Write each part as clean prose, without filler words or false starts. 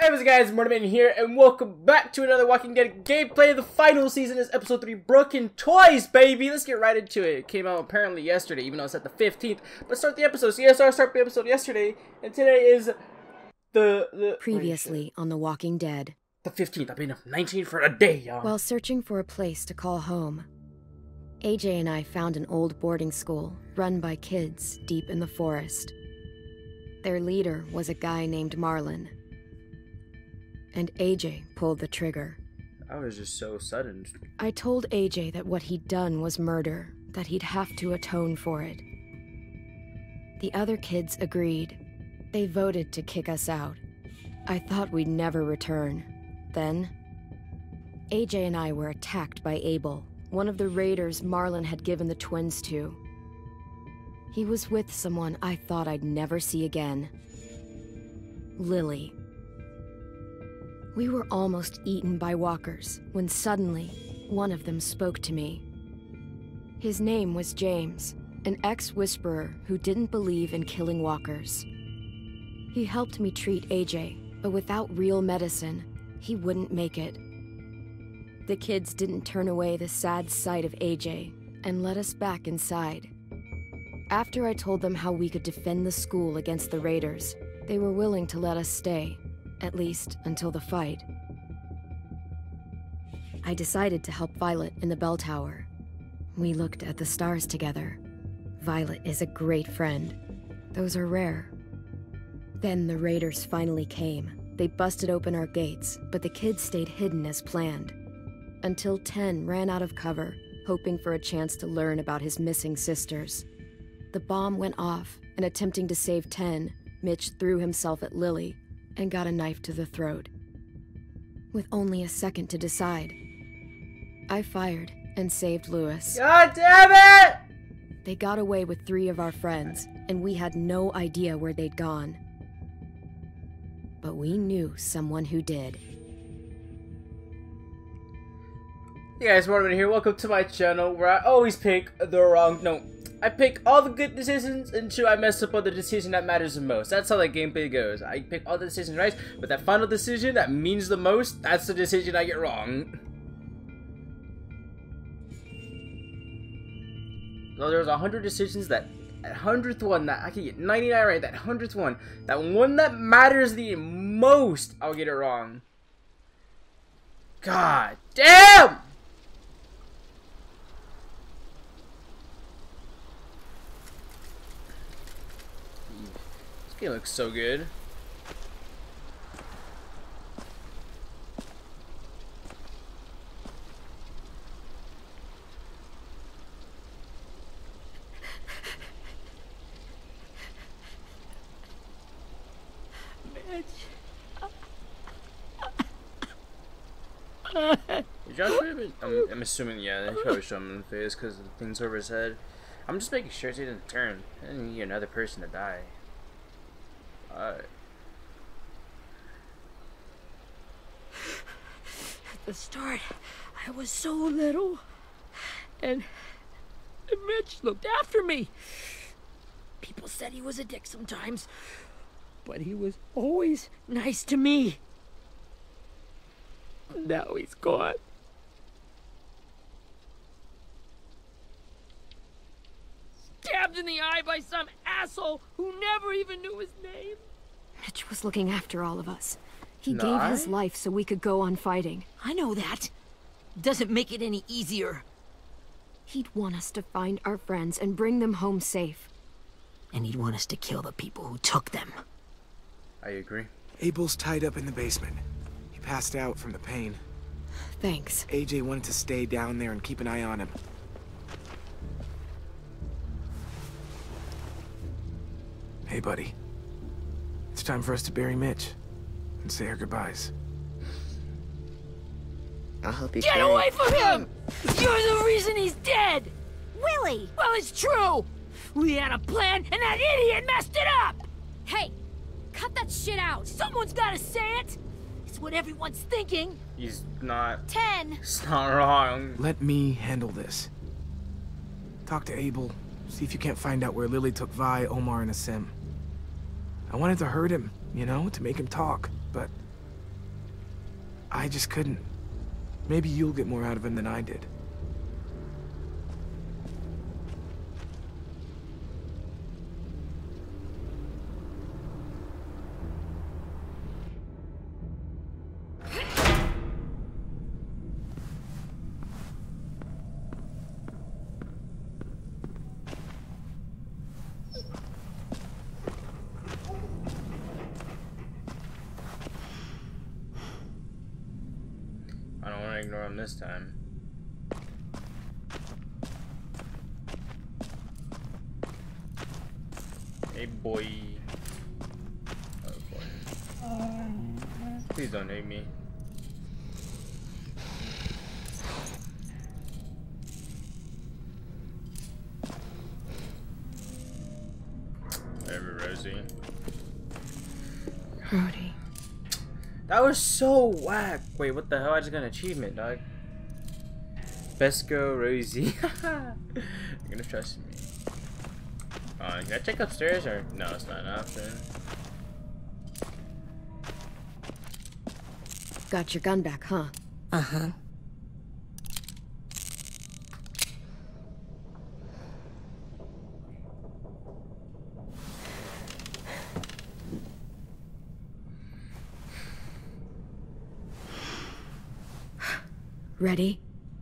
Hey, what's up guys, Mortiman here, and welcome back to another Walking Dead gameplay. The final season is episode 3, Broken Toys, baby! Let's get right into it. It came out apparently yesterday, even though it's at the 15th. But start the episode. So yes, I started the episode yesterday, and today is the Previously on The Walking Dead. The 15th. I've been 19 for a day, y'all. While searching for a place to call home, AJ and I found an old boarding school run by kids deep in the forest. Their leader was a guy named Marlon. And AJ pulled the trigger. That was just so sudden. I told AJ that what he'd done was murder, that he'd have to atone for it. The other kids agreed. They voted to kick us out. I thought we'd never return. Then, AJ and I were attacked by Abel, one of the raiders Marlon had given the twins to. He was with someone I thought I'd never see again. Lily. We were almost eaten by walkers when suddenly one of them spoke to me. His name was James, an ex-whisperer who didn't believe in killing walkers. He helped me treat AJ, but without real medicine, he wouldn't make it. The kids didn't turn away the sad sight of AJ and let us back inside. After I told them how we could defend the school against the raiders, they were willing to let us stay. At least, until the fight. I decided to help Violet in the bell tower. We looked at the stars together. Violet is a great friend. Those are rare. Then the raiders finally came. They busted open our gates, but the kids stayed hidden as planned. Until Ten ran out of cover, hoping for a chance to learn about his missing sisters. The bomb went off, and attempting to save Ten, Mitch threw himself at Lily, and got a knife to the throat. With only a second to decide, I fired and saved Lewis. God damn it! They got away with 3 of our friends, and we had no idea where they'd gone. But we knew someone who did. Hey guys, Mortiman here. Welcome to my channel where I always pick the wrong... No, I pick all the good decisions until I mess up on the decision that matters the most. That's how that gameplay goes. I pick all the decisions right, but that final decision that means the most, that's the decision I get wrong. So there's 100 decisions that 100th one that I can get 99 right, that 100th one, that one that matters the most, I'll get it wrong. God damn! This game looks so good. I'm assuming, yeah, they probably shot him in the face because of the things over his head. I'm just making sure he didn't turn. I didn't need another person to die. At the start, I was so little, and Mitch looked after me. People said he was a dick sometimes, but he was always nice to me. Now he's gone. Stabbed in the eye by some asshole who never even knew his name. Mitch was looking after all of us. He gave his life so we could go on fighting. I know that. Doesn't make it any easier. He'd want us to find our friends and bring them home safe. And he'd want us to kill the people who took them. I agree. Abel's tied up in the basement. He passed out from the pain. Thanks. AJ wanted to stay down there and keep an eye on him. Hey, buddy. It's time for us to bury Mitch and say our goodbyes. I'll help you. Get away from him! You're the reason he's dead! Willie! Well, it's true! We had a plan, and that idiot messed it up! Hey! Cut that shit out! Someone's gotta say it! It's what everyone's thinking! He's not... 10! He's not wrong. Let me handle this. Talk to Abel. See if you can't find out where Lily took Vi, Omar, and Asim. I wanted to hurt him, you know, to make him talk, but I just couldn't. Maybe you'll get more out of him than I did. I don't want to ignore him this time. Hey boy. Oh boy. Please don't hate me. Whatever, Rosie. Brody. That was so whack. Wait, what the hell? I just got an achievement, dog. Besco Rosie. You're gonna trust me. Can I check upstairs or no? It's not an option. Got your gun back, huh? Uh-huh. Ready?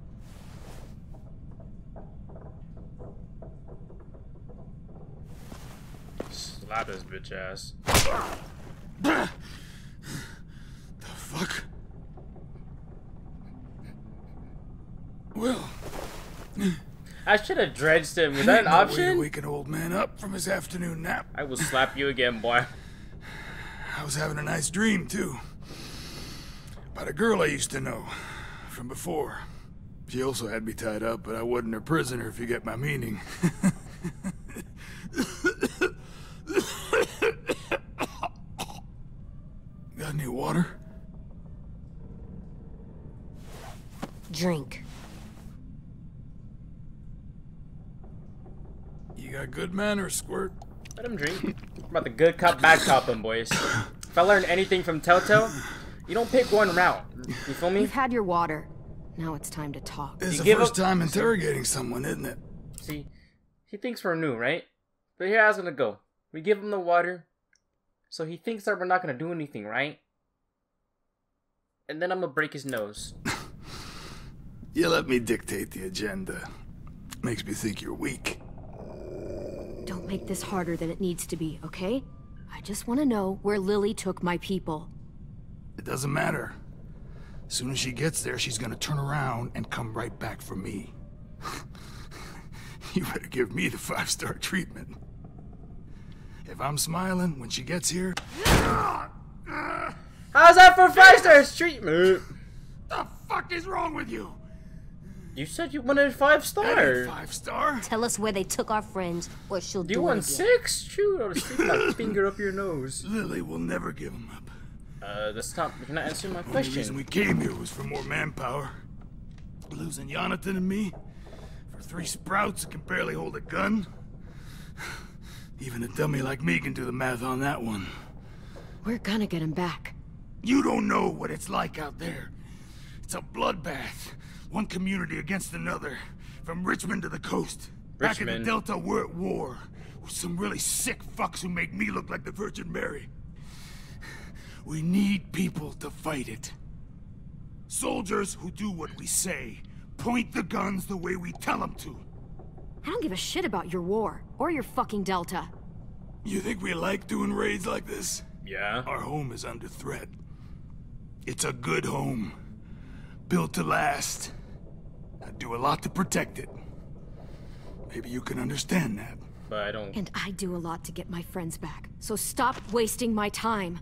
Slap his bitch ass. The fuck? Well, I should have dredged him. Was that an ain't no way to option? wake an old man up from his afternoon nap. I will slap you again, boy. I was having a nice dream, too. About a girl I used to know from before. She also had me tied up, but I wasn't her prisoner, if you get my meaning. Got any water? Drink. You got good manners, Squirt. Let him drink. About the good cop, bad cop, them boys. If I learned anything from Telltale, you don't pick one route. You feel me? You've had your water. Now it's time to talk. It's You the give first up- time interrogating someone, isn't it? See, he thinks we're new, right? But here I was gonna go. We give him the water, so he thinks that we're not gonna do anything, right? And then I'm gonna break his nose. You let me dictate the agenda. Makes me think you're weak. Don't make this harder than it needs to be, okay? I just want to know where Lily took my people. It doesn't matter. As soon as she gets there, she's gonna turn around and come right back for me. You better give me the 5-star treatment. If I'm smiling when she gets here... How's that for 5-star treatment? The fuck is wrong with you? You said you wanted 5-star. That ain't 5-star. Tell us where they took our friends, or she'll Do you do it want again. 6? Shoot, I'll stick my finger up your nose. Lily will never give him up. That's not. You're not answering my The only reason question. we came here was for more manpower. Losing Jonathan and me for 3 sprouts that can barely hold a gun. Even a dummy like me can do the math on that one. We're gonna get him back. You don't know what it's like out there. It's a bloodbath. One community against another. From Richmond to the coast. Back in the Richmond. Delta, we're at war. With some really sick fucks who make me look like the Virgin Mary. We need people to fight it. Soldiers who do what we say. Point the guns the way we tell them to. I don't give a shit about your war, or your fucking Delta. You think we like doing raids like this? Yeah. Our home is under threat. It's a good home. Built to last. I do a lot to protect it. Maybe you can understand that. But I don't. And I do a lot to get my friends back, so stop wasting my time.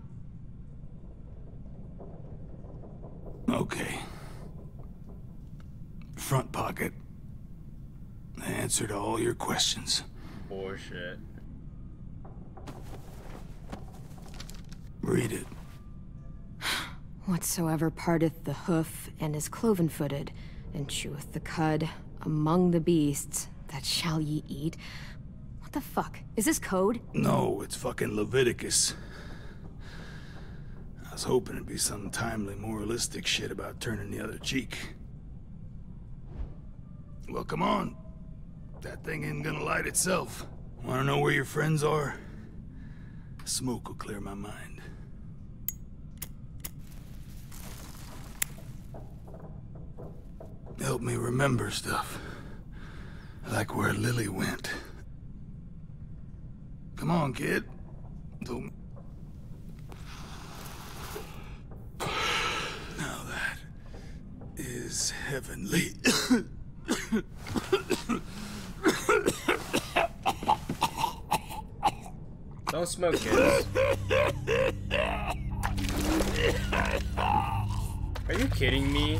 Okay. Front pocket. The answer to all your questions. Bullshit. Read it. Whatsoever parteth the hoof, and is cloven-footed, and cheweth the cud, among the beasts, that shall ye eat. What the fuck? Is this code? No, it's fucking Leviticus. was hoping it'd be some timely, moralistic shit about turning the other cheek. Well, come on. That thing ain't gonna light itself. Wanna know where your friends are? Smoke will clear my mind. Help me remember stuff. Like where Lily went. Come on, kid. Don't... Now that is heavenly. Don't smoke, kids. Are you kidding me?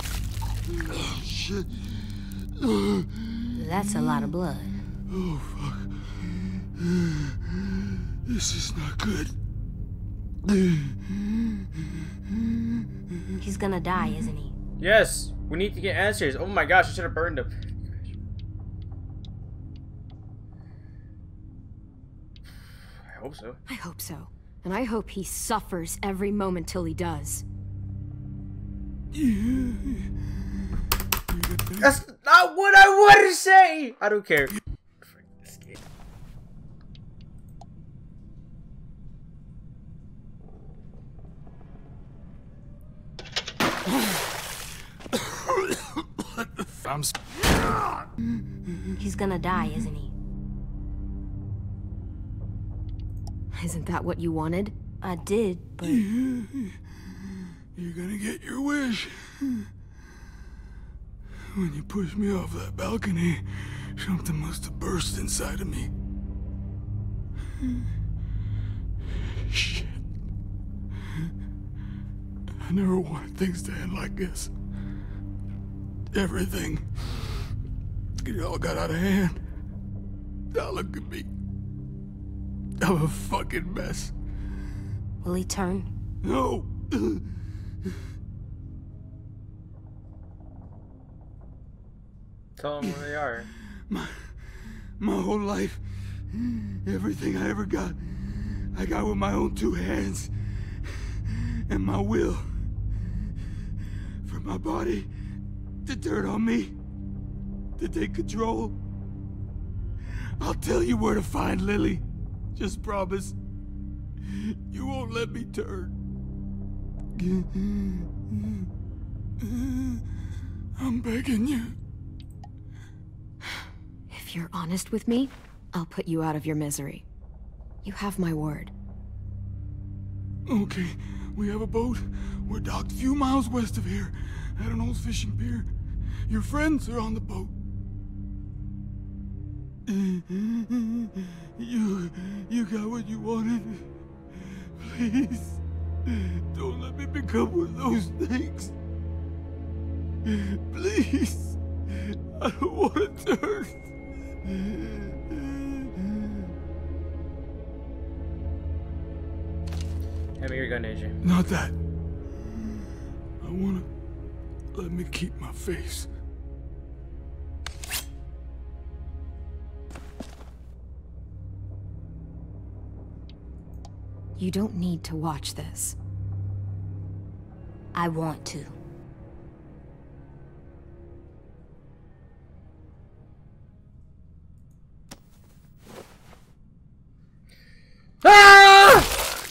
Shit. That's a lot of blood. Oh, fuck. This is not good. He's gonna die, isn't he? Yes, we need to get answers. Oh my gosh, I should have burned him. I hope so. I hope so. And I hope he suffers every moment till he does. That's not what I want to say! I don't care. Frick this game. He's gonna die, isn't he? Isn't that what you wanted? I did, but... You're gonna get your wish. When you pushed me off that balcony, something must have burst inside of me. Shit. I never wanted things to end like this. Everything. It all got out of hand. Now look at me. I'm a fucking mess. Will he turn? No. Tell them where they are. My whole life, everything I ever got, I got with my own two hands and my will. For my body to turn on me, to take control. I'll tell you where to find Lily. Just promise. You won't let me turn. I'm begging you. If you're honest with me, I'll put you out of your misery. You have my word. Okay, we have a boat. We're docked a few miles west of here, at an old fishing pier. Your friends are on the boat. You got what you wanted. Please, don't let me become one of those things. Please, I don't want to turn. Hand me your gun, AJ. Not that. I wanna let me keep my face. You don't need to watch this. I want to. Ah!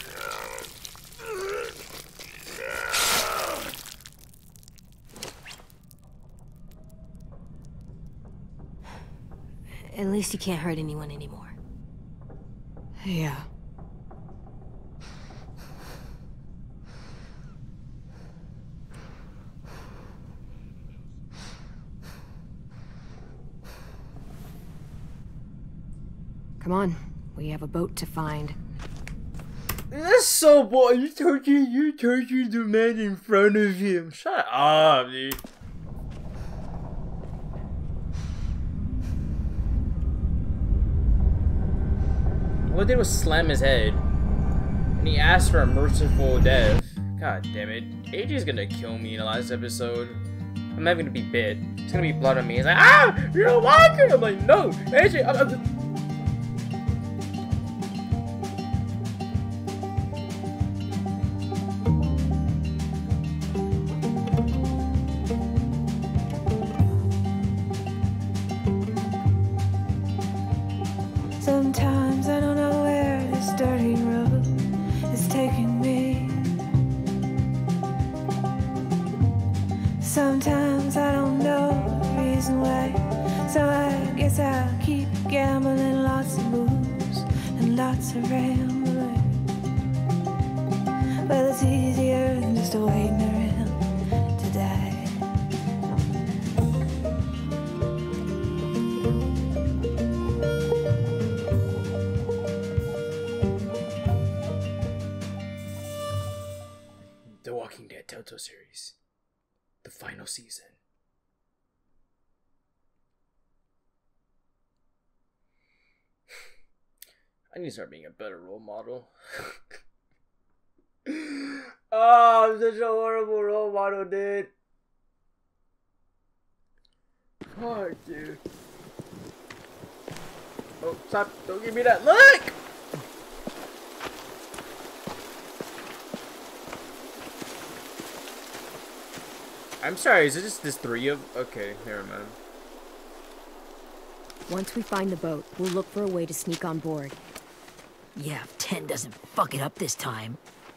At least you can't hurt anyone anymore. Yeah. Come on, we have a boat to find. That's so boring. You tortured the man in front of him. Shut up, dude. All I did was slam his head. And he asked for a merciful death. God damn it. AJ's gonna kill me in the last episode. I'm not gonna be bit. It's gonna be blood on me. He's like, ah! You're a walker! I'm like, no! AJ, I'm Sometimes I don't know the reason why, so I guess I'll keep gambling. Lots of moves and lots of rambling. Well, it's easier than just waiting around to die. The Walking Dead Telltale series. The final season. I need to start being a better role model. Oh, I'm such a horrible role model, dude. Fuck, dude. Oh, stop. Don't give me that look! I'm sorry, is it just this three of... Okay, never mind. Once we find the boat, we'll look for a way to sneak on board. Yeah, if Ten doesn't fuck it up this time.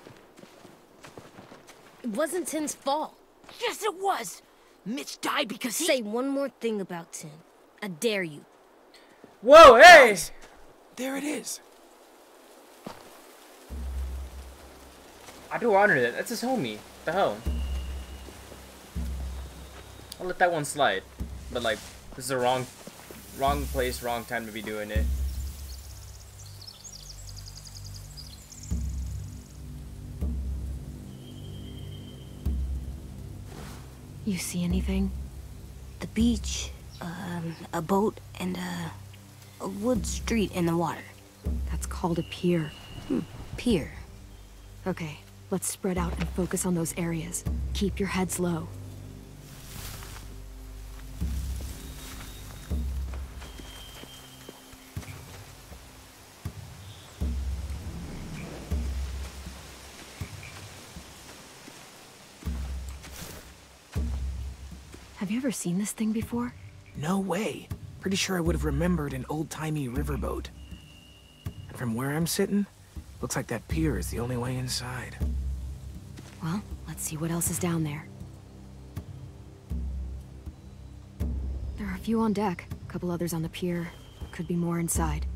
It wasn't Tin's fault. Yes, it was! Mitch died because he... Say one more thing about Tin. I dare you. Whoa, hey! Guys, there it is. I do honor that. That's his homie. What the hell? I'll let that one slide. But like, this is the wrong place, wrong time to be doing it. You see anything? The beach, a boat, and a wood street in the water. That's called a pier. Pier. Okay, let's spread out and focus on those areas. Keep your heads low. Have you ever seen this thing before? No way. Pretty sure I would have remembered an old-timey riverboat. And from where I'm sitting, looks like that pier is the only way inside. Well, let's see what else is down there. There are a few on deck, a couple others on the pier. Could be more inside.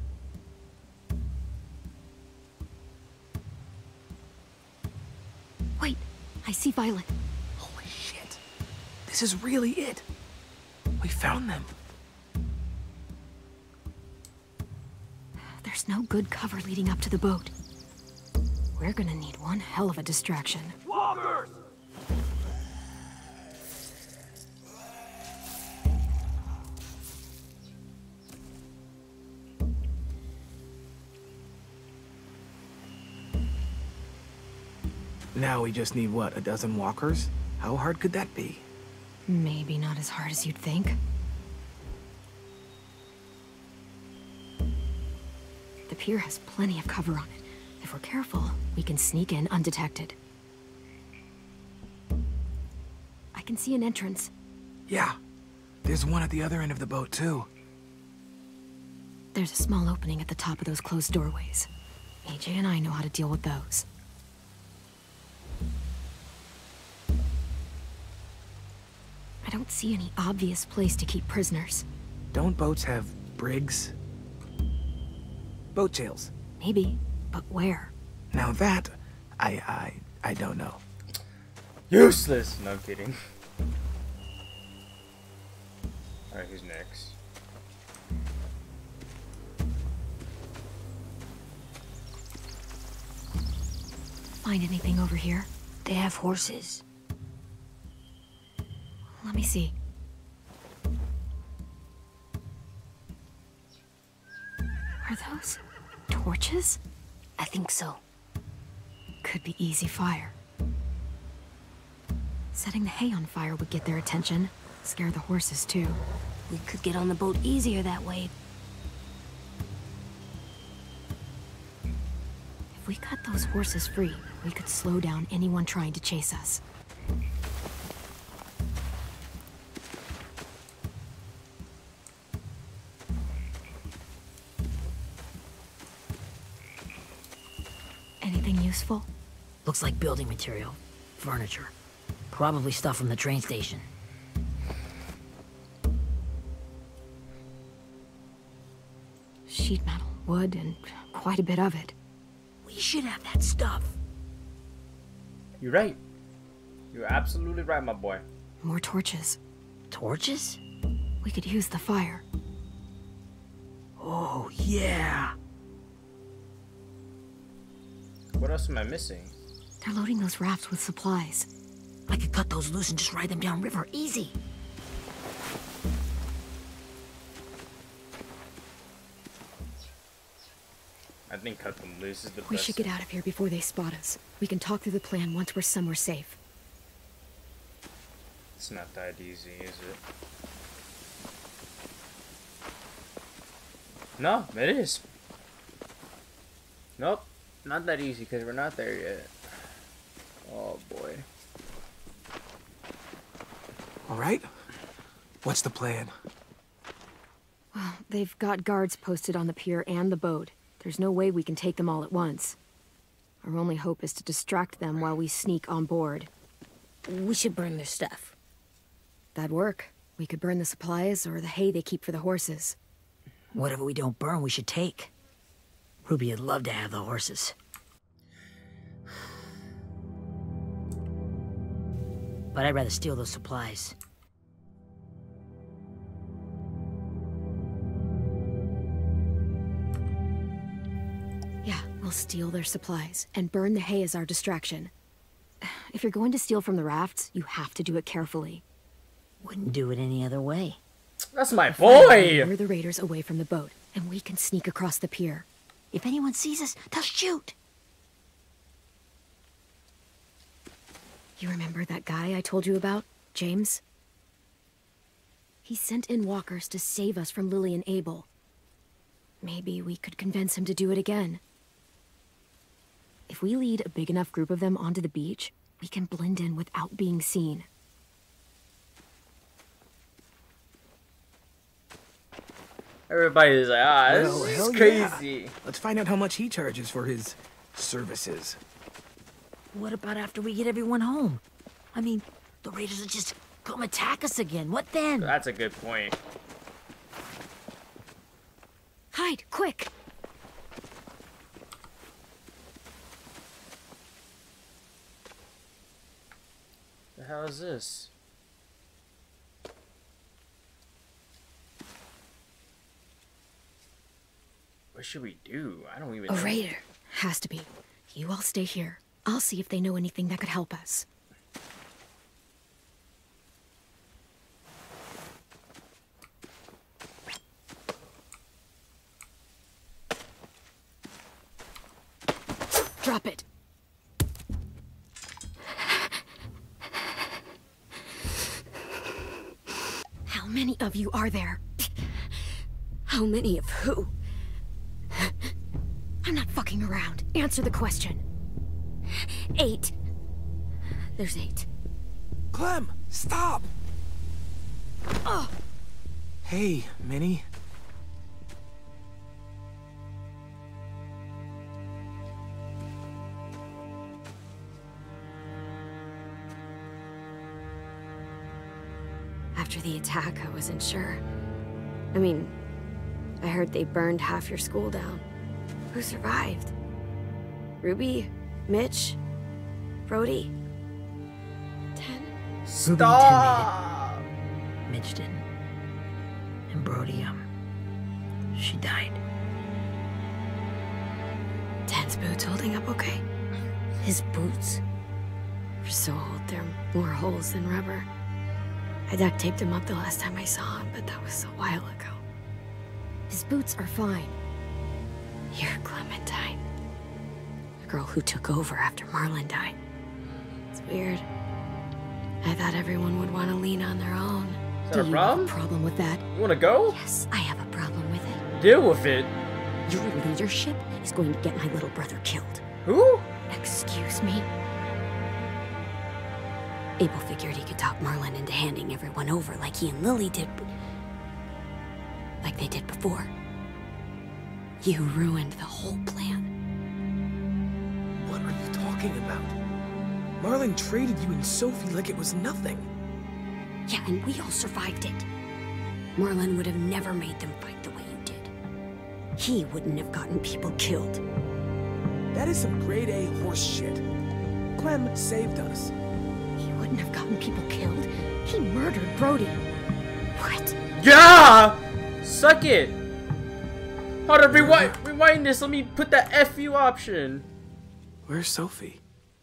Wait, I see Violet. Holy shit. This is really it. We found them. There's no good cover leading up to the boat. We're gonna need one hell of a distraction. Walkers! Now we just need, what, a dozen walkers? How hard could that be? Maybe not as hard as you'd think. The pier has plenty of cover on it. If we're careful, we can sneak in undetected. I can see an entrance. Yeah. There's one at the other end of the boat, too. There's a small opening at the top of those closed doorways. AJ and I know how to deal with those. I don't see any obvious place to keep prisoners. Don't boats have brigs? Boat jails. Maybe, but where? Now that, I don't know. Useless! No, I'm kidding. Alright, who's next? Find anything over here? They have horses. Let me see. Are those torches? I think so. Could be easy fire. Setting the hay on fire would get their attention. Scare the horses, too. We could get on the boat easier that way. If we cut those horses free, we could slow down anyone trying to chase us. Anything useful? Looks like building material. Furniture. Probably stuff from the train station. Sheet metal, wood, and quite a bit of it. We should have that stuff. You're right. You're absolutely right, my boy. More torches. Torches? We could use the fire. Oh, yeah. What else am I missing? They're loading those rafts with supplies. I could cut those loose and just ride them downriver, easy. I think cut them loose is the best. We should get out of here before they spot us. We can talk through the plan once we're somewhere safe. It's not that easy, is it? No, it is. Nope, not that easy because we're not there yet. Oh boy. All right. What's the plan? Well, they've got guards posted on the pier and the boat. There's no way we can take them all at once. Our only hope is to distract them while we sneak on board. We should burn their stuff. That'd work. We could burn the supplies or the hay they keep for the horses. Whatever we don't burn, we should take. Ruby would love to have the horses. But I'd rather steal those supplies. Yeah, we'll steal their supplies and burn the hay as our distraction. If you're going to steal from the rafts, you have to do it carefully. Wouldn't do it any other way. That's my boy! Lure the raiders away from the boat, and we can sneak across the pier. If anyone sees us, they'll shoot. You remember that guy I told you about, James? He sent in walkers to save us from Lily and Abel. Maybe we could convince him to do it again. If we lead a big enough group of them onto the beach, we can blend in without being seen. Everybody's like, ah, this Well, is hell crazy. yeah. Let's find out how much he charges for his services. What about after we get everyone home? I mean, the raiders will just come attack us again. What then? That's a good point. Hide, quick! The hell is this? What should we do? I don't even A know. raider. Has to be. You all stay here. I'll see if they know anything that could help us. Drop it. How many of you are there? How many of who? I'm not fucking around. Answer the question. 8. There's 8. Clem, stop! Oh! Hey, Minnie. After the attack, I wasn't sure. I mean, I heard they burned half your school down. Who survived? Ruby? Mitch? Brody? 10? Stop! Mitch didn't. And Brody, she died. 10's boots holding up okay? His boots. They're so old, there are more holes than rubber. I duct taped him up the last time I saw him, but that was a while ago. His boots are fine. You're Clementine. The girl who took over after Marlon died. It's weird. I thought everyone would want to lean on their own. Is that a Do you problem? have a problem with that? You wanna go? Yes, I have a problem with it. Deal with it. Your leadership is going to get my little brother killed. Who? Excuse me? Abel figured he could talk Marlon into handing everyone over like he and Lily did, like they did before. You ruined the whole plan. What are you talking about? Marlon traded you and Sophie like it was nothing. Yeah, and we all survived it. Marlon would have never made them fight the way you did. He wouldn't have gotten people killed. That is some grade A horse shit. Clem saved us. He wouldn't have gotten people killed. He murdered Brody. What? Yeah! Suck it! Hold on, rewind this. Let me put that FU option. Where's Sophie?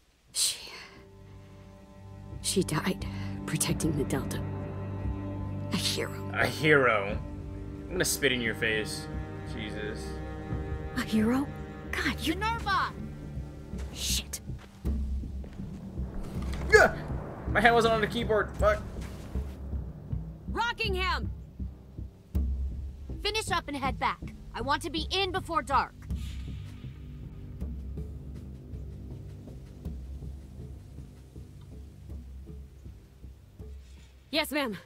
She died protecting the Delta. A hero. A hero. I'm gonna spit in your face. Jesus. A hero? God, you... Minerva! Shit. Yeah! My hand wasn't on the keyboard. Fuck. Rockingham! Finish up and head back. I want to be in before dark. Yes, ma'am.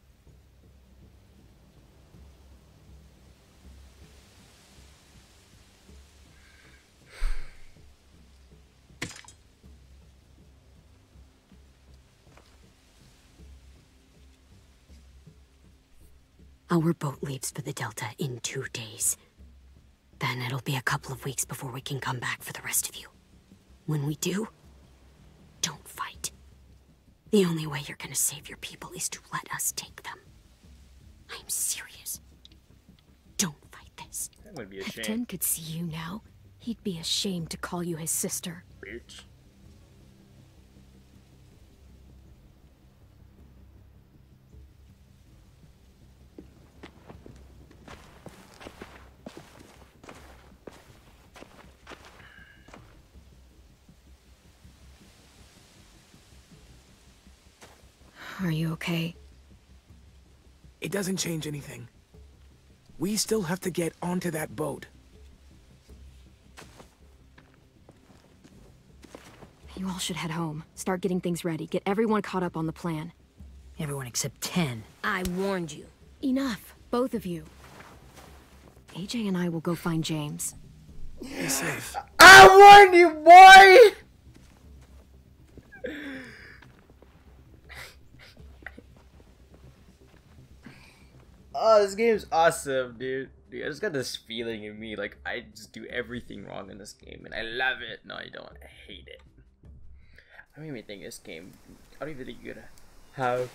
Our boat leaves for the Delta in 2 days. Then it'll be a couple of weeks before we can come back for the rest of you. When we do, don't fight. The only way you're gonna save your people is to let us take them. I'm serious. Don't fight this. That would be a If shame. Tin could see you now, he'd be ashamed to call you his sister. Bitch. Are you okay? It doesn't change anything. We still have to get onto that boat. You all should head home. Start getting things ready. Get everyone caught up on the plan. Everyone except 10. I warned you. Enough, both of you. AJ and I will go find James. Be safe. I warned you, boy! Oh, this game's awesome, dude. Dude, I just got this feeling in me, like, I just do everything wrong in this game, and I love it. No, I don't. I hate it. I don't even think this game, I don't even think you're gonna have...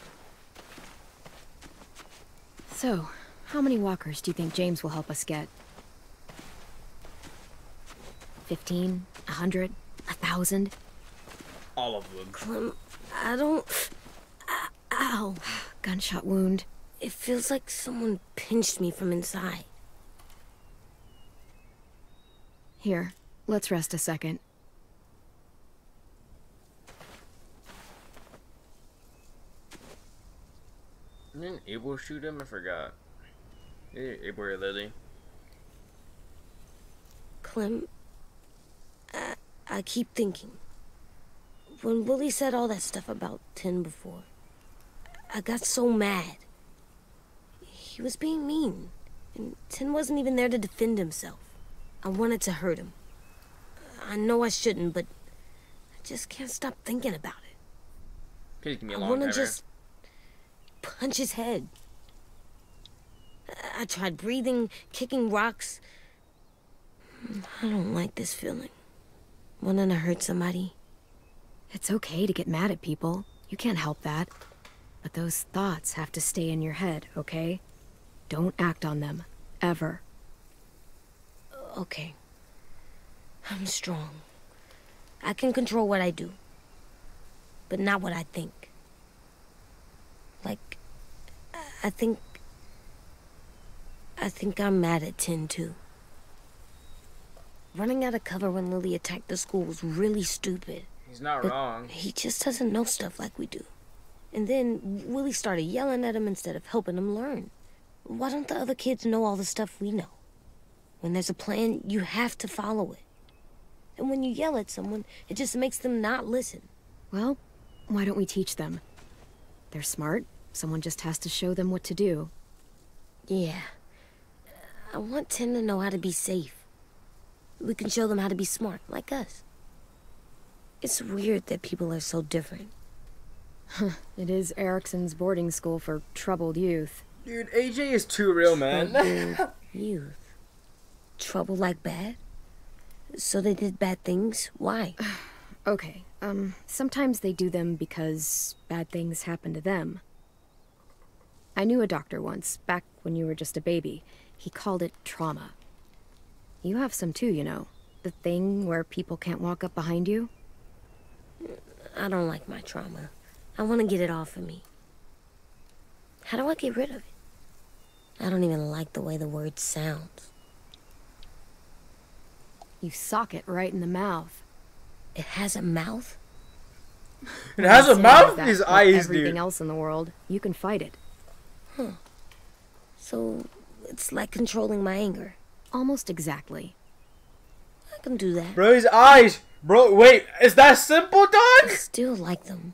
So, how many walkers do you think James will help us get? 15? 100? 1,000? all of them. Clem, I don't... Ow. Gunshot wound. It feels like someone pinched me from inside. Here, let's rest a second. Didn't Abel shoot him? I forgot. Abel or Lily? Clem, I keep thinking. When Willie said all that stuff about Tin before, I got so mad. He was being mean, and Tin wasn't even there to defend himself. I wanted to hurt him. I know I shouldn't, but I just can't stop thinking about it. Please give me a I long want to timer. just punch his head. I tried breathing, kicking rocks. I don't like this feeling. Wanting to hurt somebody. It's okay to get mad at people. You can't help that. But those thoughts have to stay in your head, okay? Don't act on them. Ever. Okay. I'm strong. I can control what I do. But not what I think. Like, I think I'm mad at Tin, too. Running out of cover when Lily attacked the school was really stupid. He's not But wrong. he just doesn't know stuff like we do. And then Willie started yelling at him instead of helping him learn. Why don't the other kids know all the stuff we know? When there's a plan, you have to follow it. And when you yell at someone, it just makes them not listen. Well, why don't we teach them? They're smart. Someone just has to show them what to do. Yeah. I want Tin to know how to be safe. We can show them how to be smart, like us. It's weird that people are so different. It is Erickson's boarding school for troubled youth. Dude, AJ is too real, man. Troubled youth. Trouble like bad? So they did bad things? Why? Okay, sometimes they do them because bad things happen to them. I knew a doctor once, back when you were just a baby. He called it trauma. You have some too, you know. The thing where people can't walk up behind you. I don't like my trauma. I want to get it off of me. How do I get rid of it? I don't even like the way the word sounds. You sock it right in the mouth. It has a mouth? It has a mouth? That, His like eyes, everything dude. else in the world, you can fight it. Huh. So, it's like controlling my anger. Almost exactly. I can do that. Bro, his eyes. Bro, wait, is that simple, I dog? still like them.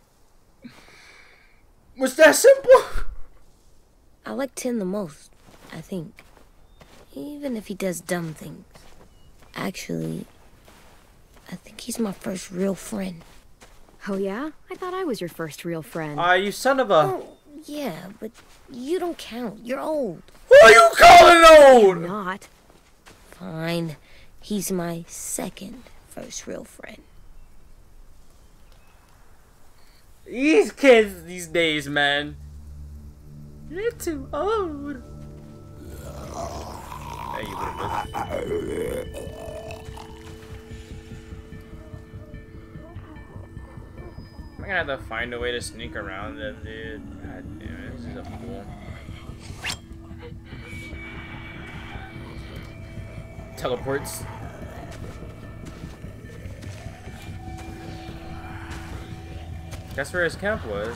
Was that simple? I like Tin the most, I think. Even if he does dumb things. Actually, I think he's my first real friend. Oh yeah? I thought I was your first real friend. You son of a... Oh, yeah, but you don't count. You're old. Who are you calling old? Not. Fine. He's my second first real friend. These kids these days, man. You're too old. Hey, you little bitch. I'm gonna have to find a way to sneak around them, dude. God damn it, this is a fool. Teleports. That's where his camp was.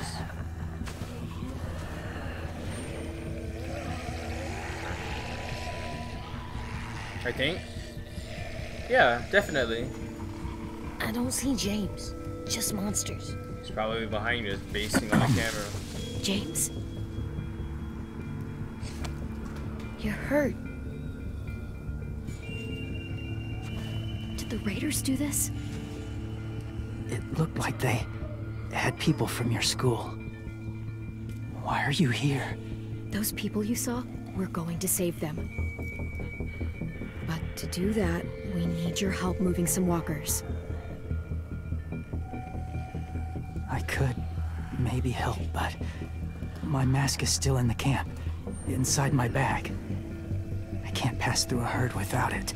I think. Yeah, definitely. I don't see James. Just monsters. He's probably behind us, basing on the camera. James? You're hurt. Did the Raiders do this? It looked like they had people from your school. Why are you here? Those people you saw, we're going to save them. But to do that, we need your help moving some walkers. I could maybe help, but my mask is still in the camp, inside my bag. I can't pass through a herd without it.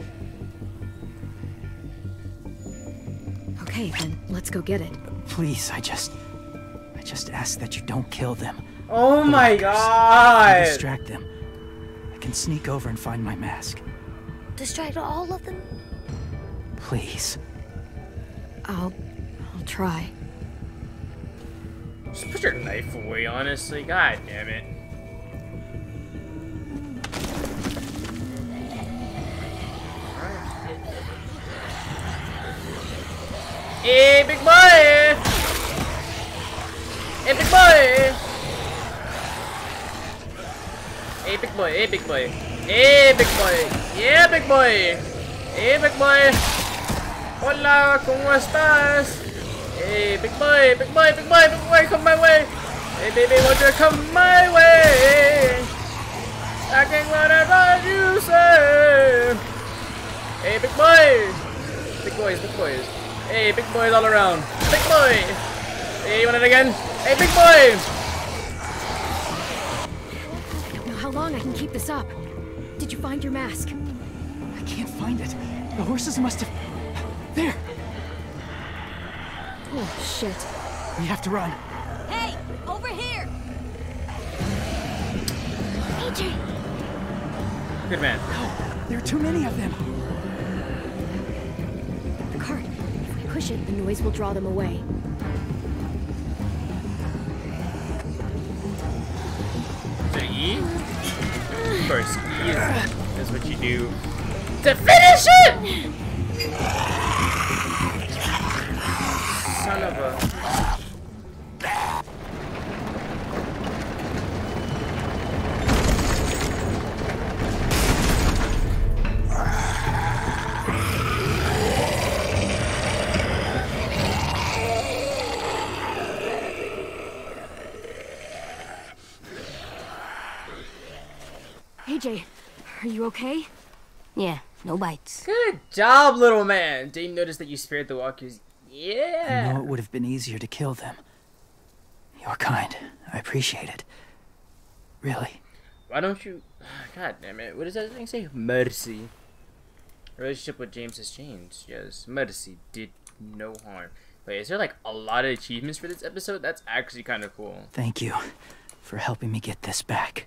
Okay, then let's go get it. Please, I just ask that you don't kill them. Oh The my walkers. god! You distract them. I can sneak over and find my mask. Distract all of them? Please. I'll try. Just put your knife away, honestly. God damn it. Hey, big boy! Hey, big boy! Hey, big boy, hey, big boy. Hey, big boy. Yeah, big boy. Hey, big boy. Hola, ¿cómo estás? Hey, big boy, big boy, big boy, big boy, come my way. Hey, baby, won't you come my way? I can whatever you say. Hey, big boy. Big boys, big boys. Hey, big boys all around. Big boy. Hey, you want it again? Hey, big boy. I don't know how long I can keep this up. Did you find your mask? I can't find it. The horses must have... There! Oh, shit. We have to run. Hey, over here! AJ! Good man. No, there are too many of them. The cart. If we push it, the noise will draw them away. Is it E? Of course, E is what you do to finish it! Son of a... AJ, are you okay? Yeah, no bites. Good job, little man. Did you notice that you spared the walkers? I Yeah. know it would have been easier to kill them. You're kind. I appreciate it. Really. Why don't you? God damn it! What does that thing say? Mercy. Relationship with James has changed. Yes, mercy did no harm. Wait, is there like a lot of achievements for this episode? That's actually kind of cool. Thank you for helping me get this back.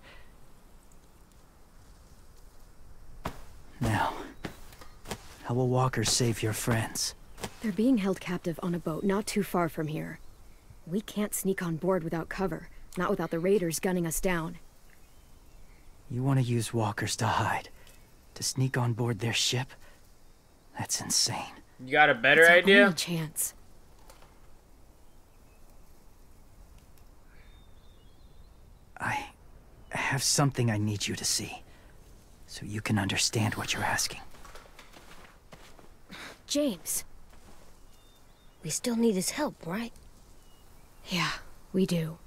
Now, how will walkers save your friends? They're being held captive on a boat not too far from here. We can't sneak on board without cover, not without the raiders gunning us down. You want to use walkers to hide? To sneak on board their ship? That's insane. You got a better It's our idea? only chance. I have something I need you to see, so you can understand what you're asking. James. We still need his help, right? Yeah, we do.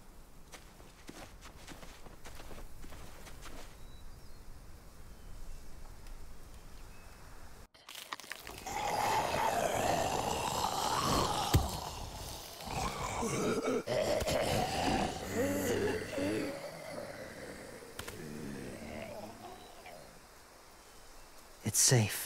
It's safe.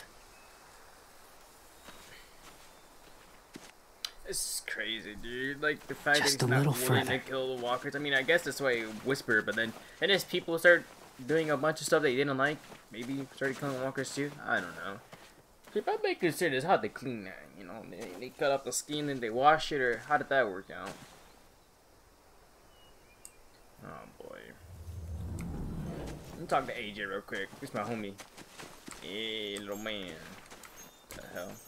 This is crazy, dude. Like the fact Just that a he's not little willing to further. kill the walkers. I mean, I guess that's why he whispered, but then as people start doing a bunch of stuff that he didn't like, maybe he started killing walkers too. I don't know. If I'm making consider is how they clean that. You know, they cut off the skin and they wash it, or how did that work out? Oh boy. Let me talk to AJ real quick. He's my homie. Hey, little man. What the hell?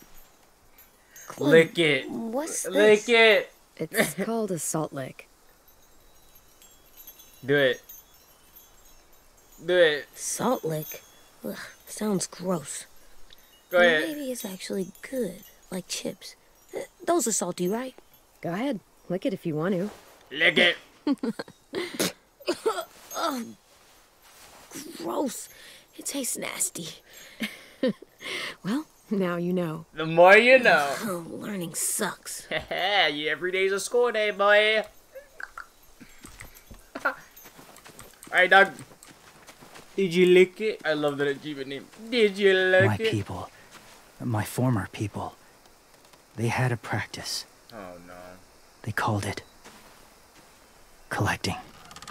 Lick it. What's Lick this? it. It's called a salt lick. Do it. Do it. Salt lick? Ugh, sounds gross. Go But ahead. maybe it's actually good, like chips. Those are salty, right? Go ahead, lick it if you want to. Lick it. Gross. It tastes nasty. Well, now you know. The more you know. Oh, learning sucks. Yeah, every day's a school day, boy. Alright, dog. Did you lick it? I love that achievement name. Did you lick My it? people, my former people, they had a practice. Oh no. They called it collecting.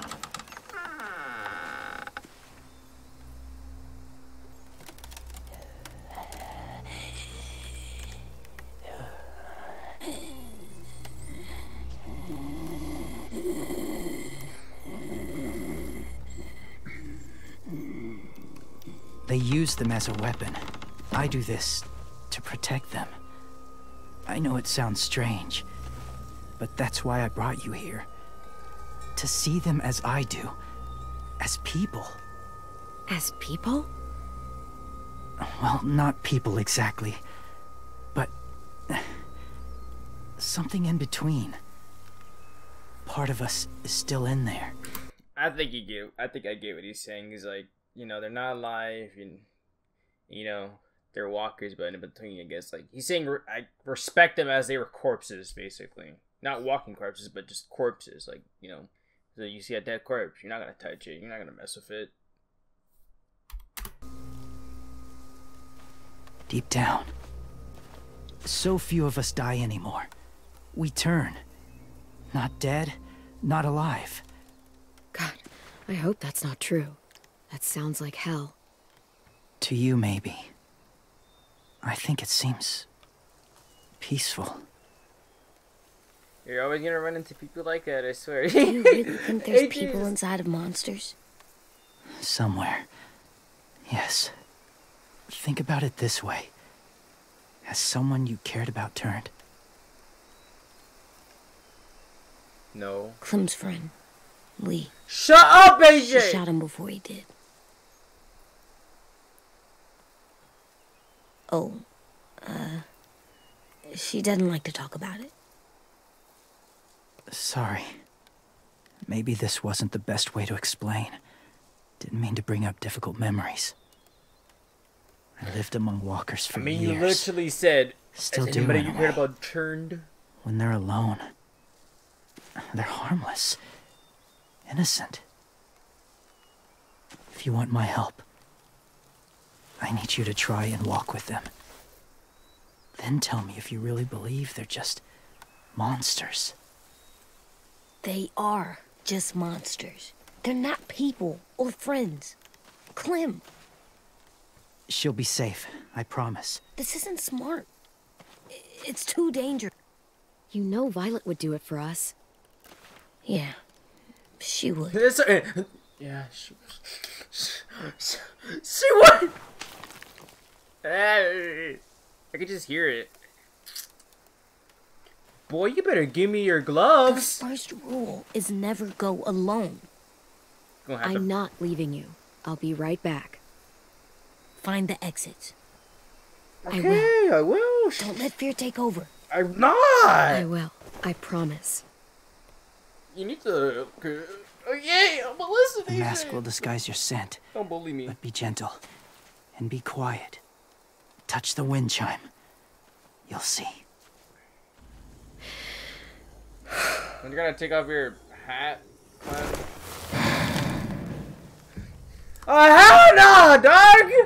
They use them as a weapon. I do this to protect them. I know it sounds strange, but that's why I brought you here. To see them as I do. As people. As people? Well, not people exactly, but something in between. Part of us is still in there. I think I get what he's saying. He's like, you know, they're not alive, and you know, they're walkers, but in between, I guess. Like he's saying, I respect them as they were corpses, basically. Not walking corpses, but just corpses. Like, you know, so you see a dead corpse, you're not gonna touch it. You're not gonna mess with it. Deep down, so few of us die anymore. We turn. Not dead, not alive. God, I hope that's not true. That sounds like hell. To you, maybe. I think it seems peaceful. You're always gonna run into people like that, I swear. Do you really think there's Hey, people Jesus. inside of monsters? Somewhere. Yes. Think about it this way. Has someone you cared about turned? No. Clem's friend, Lee. Shut up, She AJ! shot him before he did. Oh, she doesn't like to talk about it. Sorry. Maybe this wasn't the best way to explain. Didn't mean to bring up difficult memories. I lived among walkers for years. You literally said, Still has do anybody in you a heard way. about turned? When they're alone, they're harmless. Innocent. If you want my help, I need you to try and walk with them. Then tell me if you really believe they're just monsters. They are just monsters. They're not people or friends. Clem, She'll be safe, I promise. this isn't smart. It's too dangerous. You know Violet would do it for us. Yeah, she would. Yeah, she would. I could just hear it. Boy, you better give me your The gloves. first rule is never go alone. Gonna have to- I'm not leaving you. I'll be right back. Find the exits. Okay, I will. Don't let fear take over. I'm not. I will. I promise. You need to. Okay, I'm listening. The mask will disguise your scent, Don't bully me. but be gentle and be quiet. Touch the wind chime. You'll see. You're gonna take off your hat. Oh hell no, dog!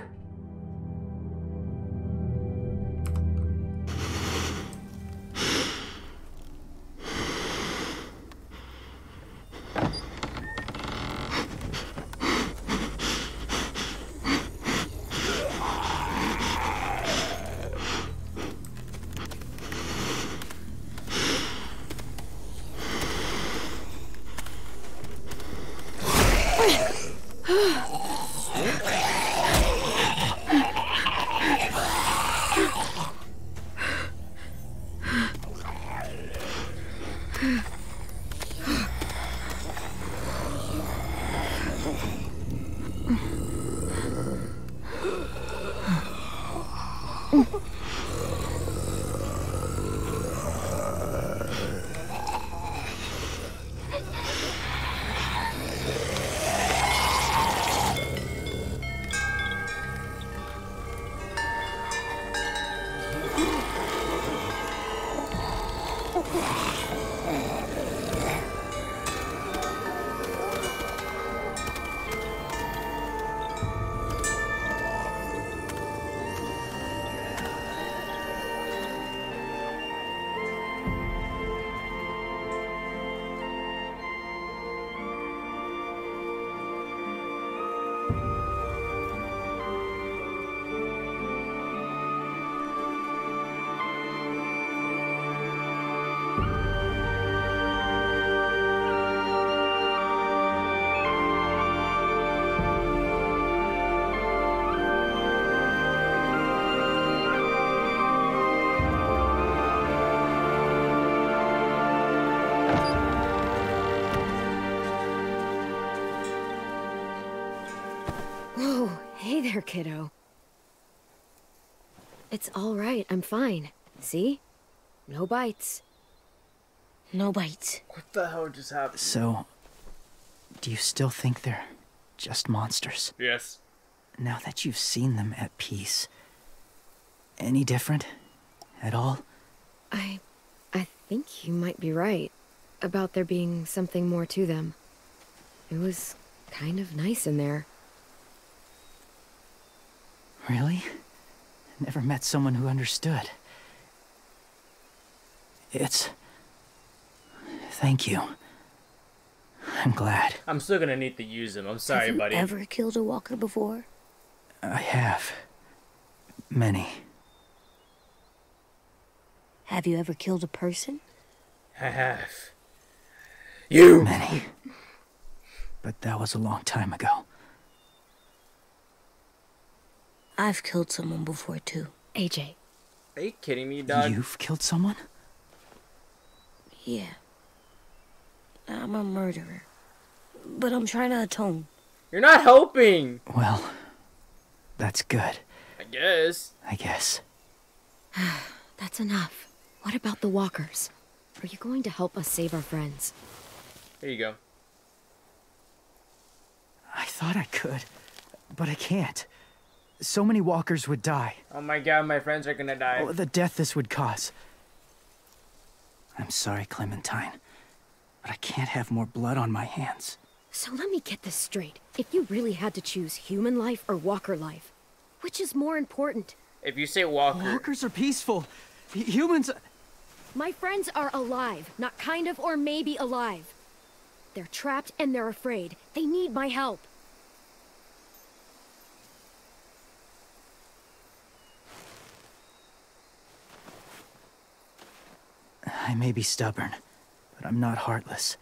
Whoa, hey there, kiddo. It's all right. I'm fine. See? No bites. No bites. What the hell just happened? So, do you still think they're just monsters? Yes. Now that you've seen them at peace, any different at all? I think you might be right about there being something more to them. It was kind of nice in there. Really? Never met someone who understood. Thank you. I'm glad. I'm still gonna need to use them. I'm sorry, Have you buddy. ever killed a walker before? I have. Many. Have you ever killed a person? I have. You! Many. But that was a long time ago. I've killed someone before, too. AJ. Are you kidding me, dog? You've killed someone? Yeah. I'm a murderer. But I'm trying to atone. You're not helping! Well, that's good, I guess. I guess. That's enough. What about the walkers? Are you going to help us save our friends? Here you go. I thought I could, but I can't. So many walkers would die. Oh my god, my friends are gonna die. Oh, the death this would cause. I'm sorry, Clementine, but I can't have more blood on my hands. So let me get this straight. If you really had to choose human life or walker life, which is more important? If you say walker... Walkers are peaceful. Humans... My friends are alive, not kind of or maybe alive. They're trapped and they're afraid. They need my help. I may be stubborn, but I'm not heartless.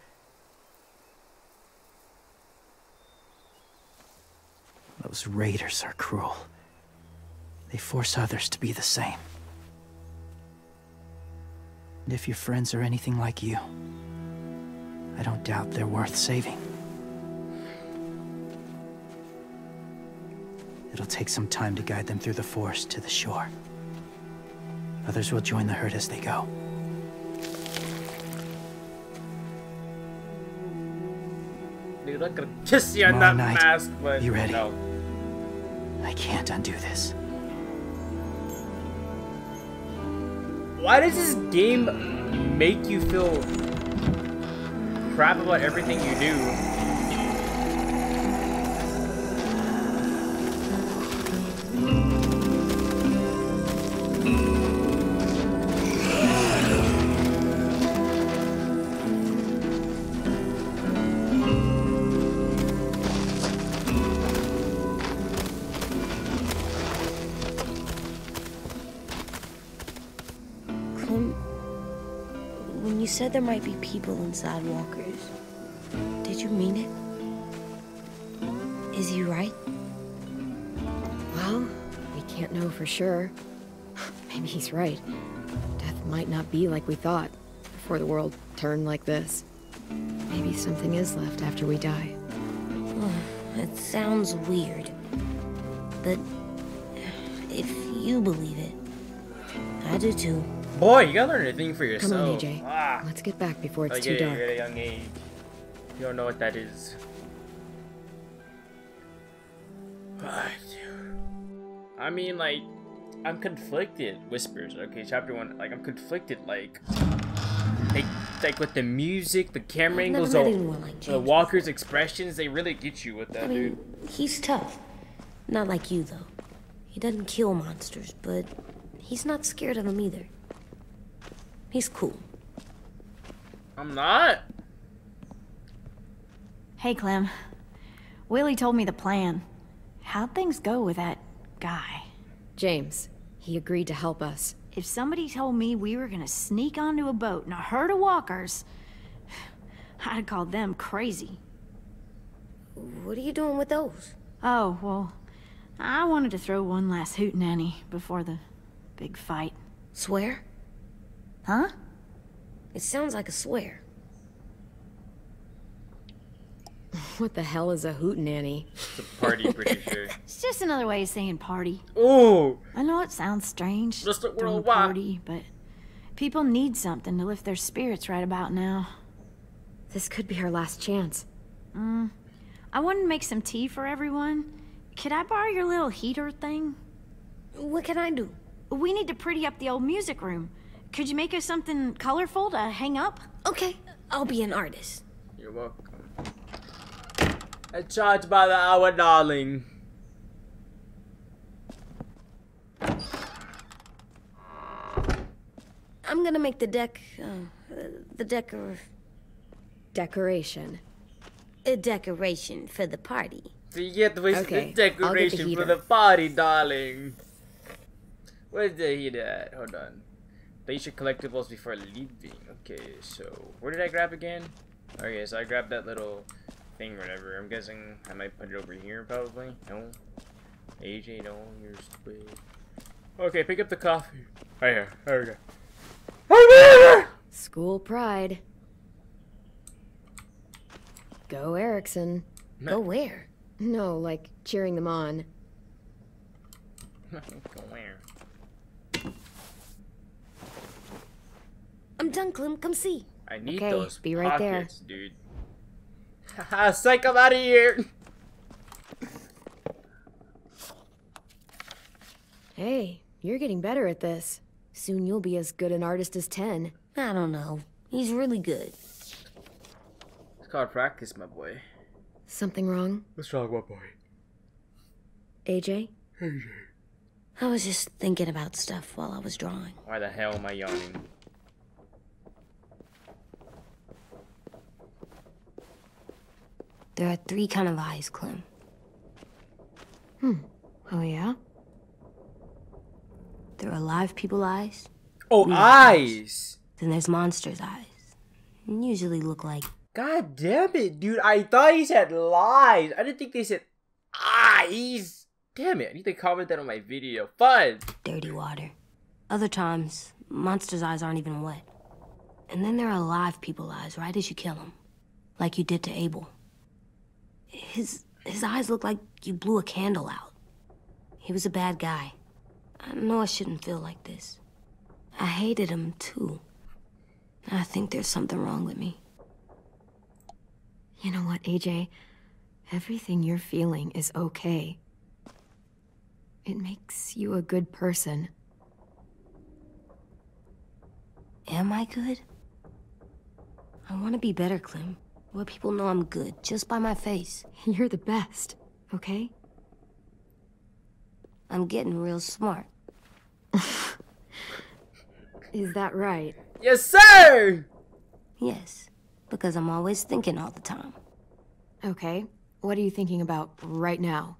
Those raiders are cruel. They force others to be the same. And if your friends are anything like you, I don't doubt they're worth saving. It'll take some time to guide them through the forest to the shore. Others will join the herd as they go. Dude, I could kiss you on Tomorrow that night, mask, but be ready. no. I can't undo this. Why does this game make you feel crap about everything you do? When you said there might be people inside walkers, did you mean it? Is he right? Well, we can't know for sure. Maybe he's right. Death might not be like we thought before the world turned like this. Maybe something is left after we die. It sounds weird, but if you believe it, I do too. Boy, you gotta learn a thing for yourself. Come on, AJ. Ah. Let's get back before it's I too get it, dark. you're at a young age. You don't know what that is. I mean, like, I'm conflicted. Whispers, okay, chapter 1. Like, I'm conflicted, like with the music, the camera angles, the walkers' expressions, they really get you with that, dude. He's tough. Not like you, though. He doesn't kill monsters, but he's not scared of them either. He's cool. I'm not. Hey, Clem. Willie told me the plan. How'd things go with that guy? James, he agreed to help us. If somebody told me we were gonna sneak onto a boat in a herd of walkers, I'd call them crazy. What are you doing with those? Oh, well, I wanted to throw one last hootenanny before the big fight. Swear? Huh? It sounds like a swear. What the hell is a hootenanny? It's a party, pretty sure. It's just another way of saying party. Ooh! I know it sounds strange, Just a throwing a worldwide. party, but people need something to lift their spirits right about now. This could be our last chance. I wanted to make some tea for everyone. Could I borrow your little heater thing? What can I do? We need to pretty up the old music room. Could you make us something colorful to hang up? Okay, I'll be an artist. You're welcome. I charge by the hour, darling. I'm gonna make the Decoration. a decoration for the party. So you get the Okay, decoration I'll get the for the heater. party, darling. Where's the heater at? Hold on. Place your collectibles before leaving. Okay, so where did I grab again? Okay, so I grabbed that little thing, whatever. I'm guessing I might put it over here, probably. No. AJ, no, you're stupid. Okay, pick up the coffee. Right here. There we go. School pride. Go Erickson. Go where? No, like cheering them on. Go where? I'm done, Clem. Come see. I need Okay, those be right there. pockets, dude. Haha, psych, I'm out of here. Hey, you're getting better at this. Soon you'll be as good an artist as 10. I don't know. He's really good. It's called practice, my boy. Something wrong? What's wrong, my boy? AJ? I was just thinking about stuff while I was drawing. Why the hell am I yawning? There are 3 kind of eyes, Clem. Oh, yeah? There are live people eyes. Oh, real eyes! Then there's monsters' eyes. Usually look like... God damn it, dude. I thought he said lies. I didn't think they said eyes. Damn it. I need to comment that on my video. Fun. dirty water. Other times, monsters' eyes aren't even wet. And then there are live people eyes right as you kill him. Like you did to Abel. His eyes look like you blew a candle out. He was a bad guy. I know I shouldn't feel like this. I hated him, too. I think there's something wrong with me. You know what, AJ? Everything you're feeling is okay. It makes you a good person. Am I good? I want to be better, Clem. Where people know I'm good, just by my face. You're the best, okay? I'm getting real smart. Is that right? Yes, sir! Yes, because I'm always thinking all the time. Okay. What are you thinking about right now?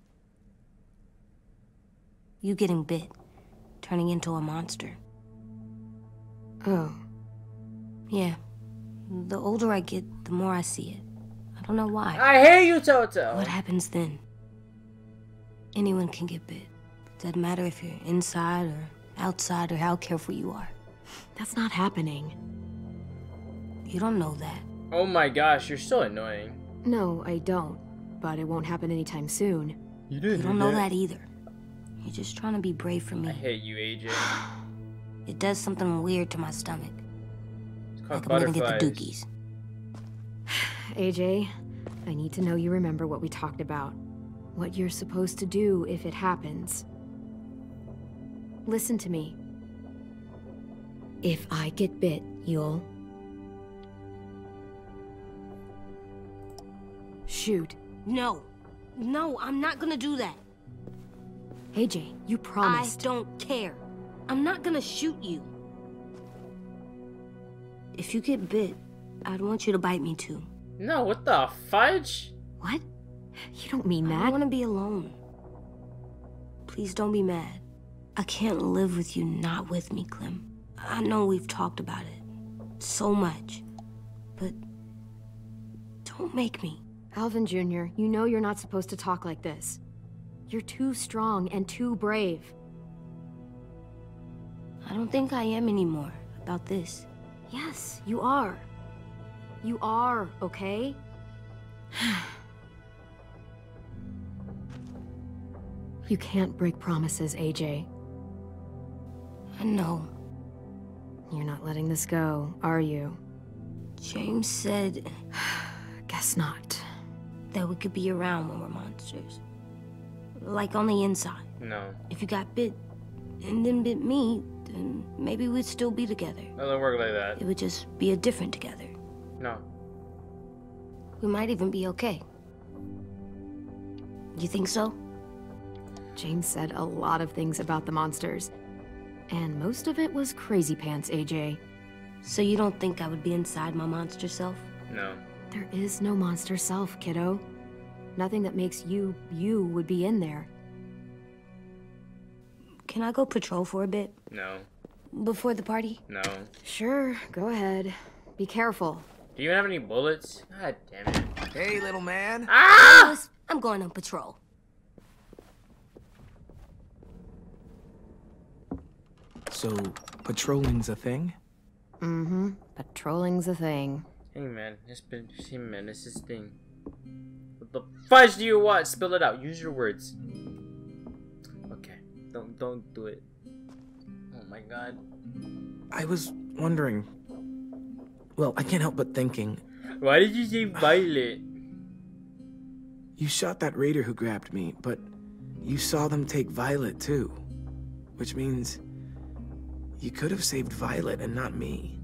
You getting bit, turning into a monster. Oh. Yeah. The older I get, the more I see it. I don't know why. I hate you, Toto. What happens then? Anyone can get bit. Doesn't matter if you're inside or outside or how careful you are. That's not happening. You don't know that. Oh my gosh, you're so annoying. No, I don't. But it won't happen anytime soon. You You don't know that either. You're just trying to be brave for me. I hate you, AJ. It does something weird to my stomach. It's called Like I'm gonna butterflies. get the dookies. AJ, I need to know you remember what we talked about. What you're supposed to do if it happens. Listen to me. If I get bit, you'll... shoot. No. No, I'm not gonna do that. AJ, you promised. I don't care. I'm not gonna shoot you. If you get bit, I'd want you to bite me too. No, what the fudge? What? You don't mean I that. want to be alone. Please don't be mad. I can't live with you not with me, Clem. I know we've talked about it so much, but don't make me. Alvin Jr., you know you're not supposed to talk like this. You're too strong and too brave. I don't think I am anymore about this. Yes, you are. You are, okay? You can't break promises, AJ. I know. You're not letting this go, are you? James said Guess not. that we could be around when we're monsters. Like on the inside. No. If you got bit and then bit me, then maybe we'd still be together. Doesn't work like that. It would just be a different together. No. We might even be okay. You think so? James said a lot of things about the monsters. And most of it was crazy pants, AJ. So you don't think I would be inside my monster self? No. There is no monster self, kiddo. Nothing that makes you, you would be in there. Can I go patrol for a bit? No. Before the party? No. Sure, go ahead. Be careful. Do you even have any bullets? God damn it. Hey, little man. Ah! I'm going on patrol. So, patrolling's a thing? Mm-hmm. Patrolling's a thing. Hey man, this is thing. What the fudge do you want? Spill it out. Use your words. Okay. Don't do it. Oh my god. I was wondering... Well, I can't help but thinking... Why did you say Violet? You shot that raider who grabbed me, but you saw them take Violet too. Which means you could have saved Violet and not me.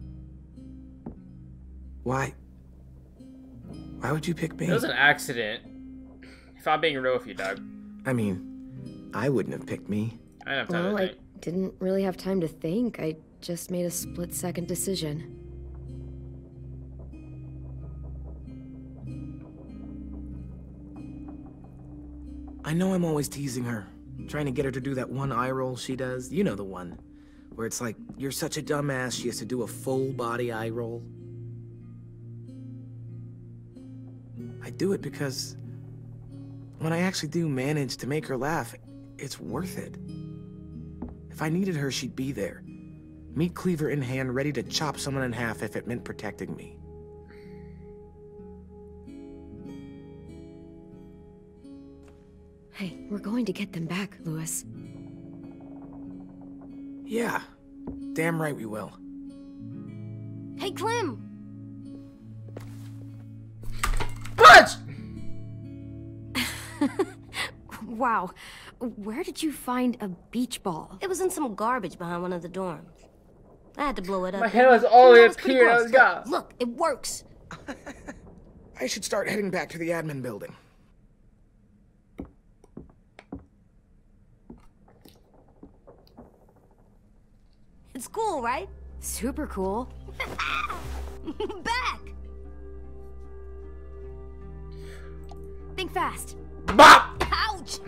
Why? Why would you pick me? It was an accident. If I'm being real with you, Doug. I mean, I wouldn't have picked me. I didn't have time to Well, I think. didn't really have time to think. I just made a split-second decision. I know I'm always teasing her, trying to get her to do that one eye roll she does. You know the one, where it's like, you're such a dumbass, she has to do a full body eye roll. I do it because when I actually do manage to make her laugh, it's worth it. If I needed her, she'd be there. Meat cleaver in hand, ready to chop someone in half if it meant protecting me. Hey, we're going to get them back, Louis. Yeah, damn right we will. Hey, Clem! What? Wow, where did you find a beach ball? It was in some garbage behind one of the dorms. I had to blow it up. My head was all the way That was up pretty here. I gross. was gone. Look, it works. I should start heading back to the admin building. It's cool, right? Super cool. Back! Think fast. Bop! Ouch!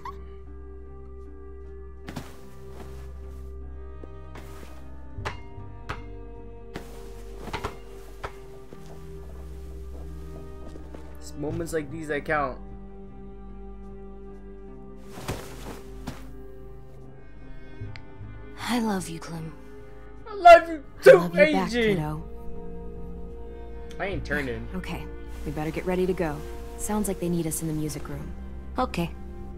It's moments like these that count. I love you, Clem. I love you I too, love you back, AG. kiddo. I ain't turning. Okay, we better get ready to go. Sounds like they need us in the music room. Okay.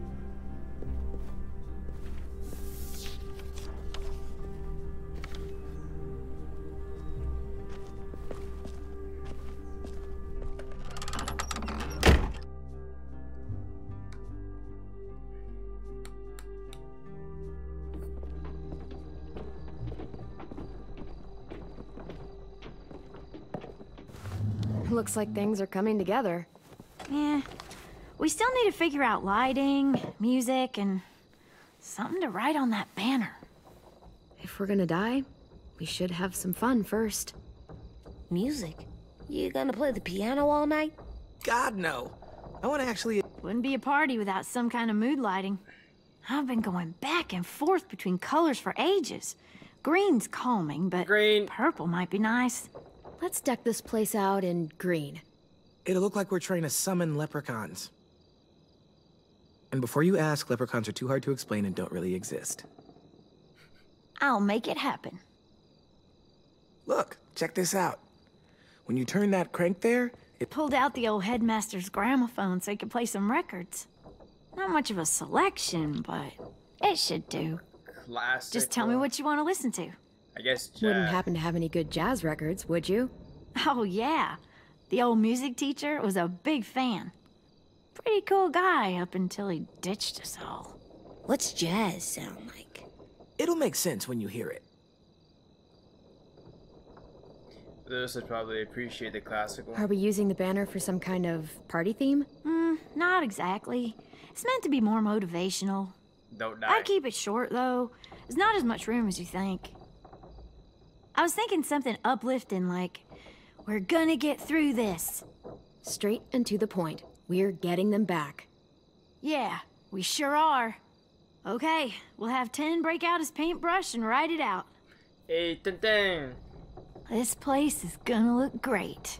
Looks like things are coming together. Yeah. We still need to figure out lighting, music, and something to write on that banner. If we're gonna die, we should have some fun first. Music? You gonna play the piano all night? God, no. I want to actually... Wouldn't be a party without some kind of mood lighting. I've been going back and forth between colors for ages. Green's calming, but Green. purple might be nice. Let's deck this place out in green. It'll look like we're trying to summon leprechauns. And before you ask, leprechauns are too hard to explain and don't really exist. I'll make it happen. Look, check this out. When you turn that crank there, it... Pulled out the old headmaster's gramophone so he could play some records. Not much of a selection, but it should do. Classic. Just tell me what you want to listen to. I guess jazz. Wouldn't happen to have any good jazz records, would you? Oh, yeah. The old music teacher was a big fan. Pretty cool guy up until he ditched us all. What's jazz sound like? It'll make sense when you hear it. Those would probably appreciate the classical. Are we using the banner for some kind of party theme? Not exactly. It's meant to be more motivational. Don't die. I'd keep it short, though. There's not as much room as you think. I was thinking something uplifting like, we're gonna get through this. Straight and to the point. We're getting them back. Yeah, we sure are. Okay, we'll have 10 break out his paintbrush and write it out. Hey, ding. This place is gonna look great.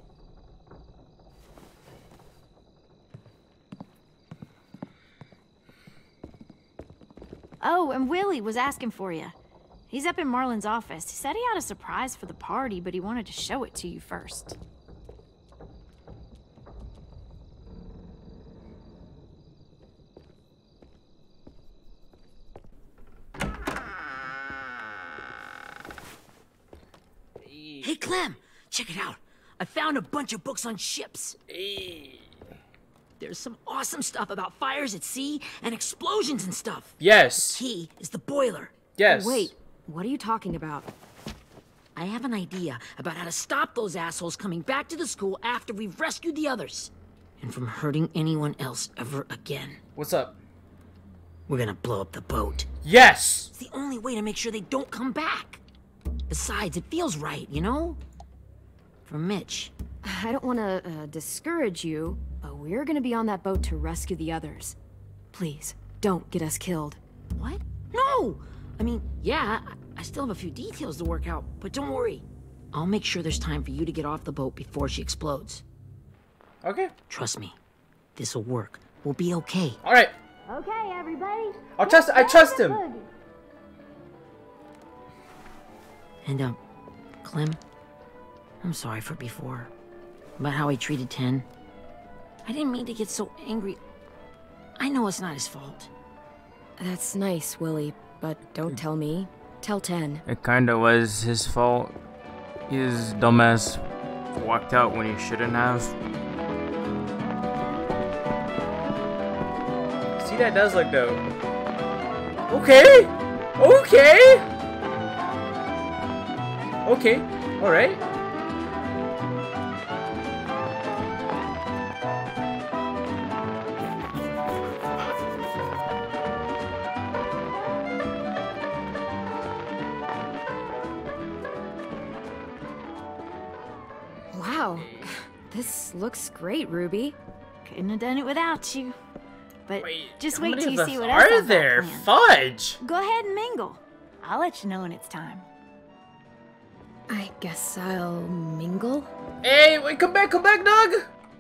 Oh, and Willie was asking for you. He's up in Marlin's office. He said he had a surprise for the party, but he wanted to show it to you first. Hey, Clem, check it out. I found a bunch of books on ships. There's some awesome stuff about fires at sea and explosions and stuff. Yes. Key is the boiler. Yes. Wait, what are you talking about? I have an idea about how to stop those assholes coming back to the school after we've rescued the others. And from hurting anyone else ever again. What's up? We're gonna blow up the boat. Yes! It's the only way to make sure they don't come back. Besides, it feels right, you know? For Mitch. I don't want to discourage you, but we're gonna be on that boat to rescue the others. Please, don't get us killed. What? No! I mean, yeah, I still have a few details to work out, but don't worry. I'll make sure there's time for you to get off the boat before she explodes. Okay. Trust me. This'll work. We'll be okay. Alright. Okay, everybody. I trust him. And, Clem, I'm sorry for before. About how he treated Ten. I didn't mean to get so angry. I know it's not his fault. That's nice, Willie, but don't tell me. Tell 10. It kinda was his fault. His dumbass walked out when he shouldn't have. See, that does look dope. Okay! Okay! Okay, alright. Wow, this looks great, Ruby. Couldn't have done it without you. But just how wait many till of you us see what are else I've got there? planned. Fudge! Go ahead and mingle. I'll let you know when it's time. I guess I'll mingle? Hey, wait, come back, Doug!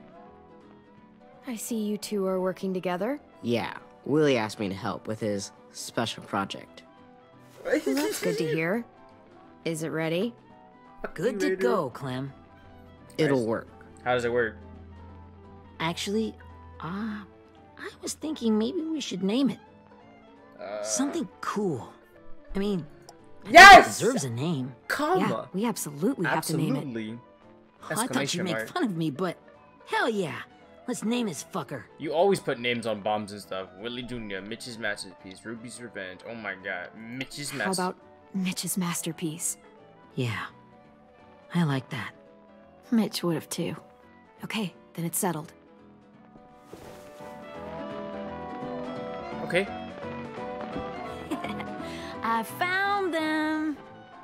I see you two are working together. Yeah, Willie asked me to help with his special project. Well, that's good to hear. Is it ready? Good to go, Clem. It'll work. How does it work? Actually, I was thinking maybe we should name it. Something cool. I mean, I think yes! it deserves a name. Comma. Yeah, we absolutely have to name it. Absolutely. I thought you'd make fun of me, but hell yeah. Let's name this fucker. You always put names on bombs and stuff. Willie Jr., Mitch's Masterpiece, Ruby's Revenge. Oh my god. Mitch's Masterpiece. How about Mitch's Masterpiece? Yeah. I like that. Mitch would have too. Okay, then it's settled. Okay. I found them.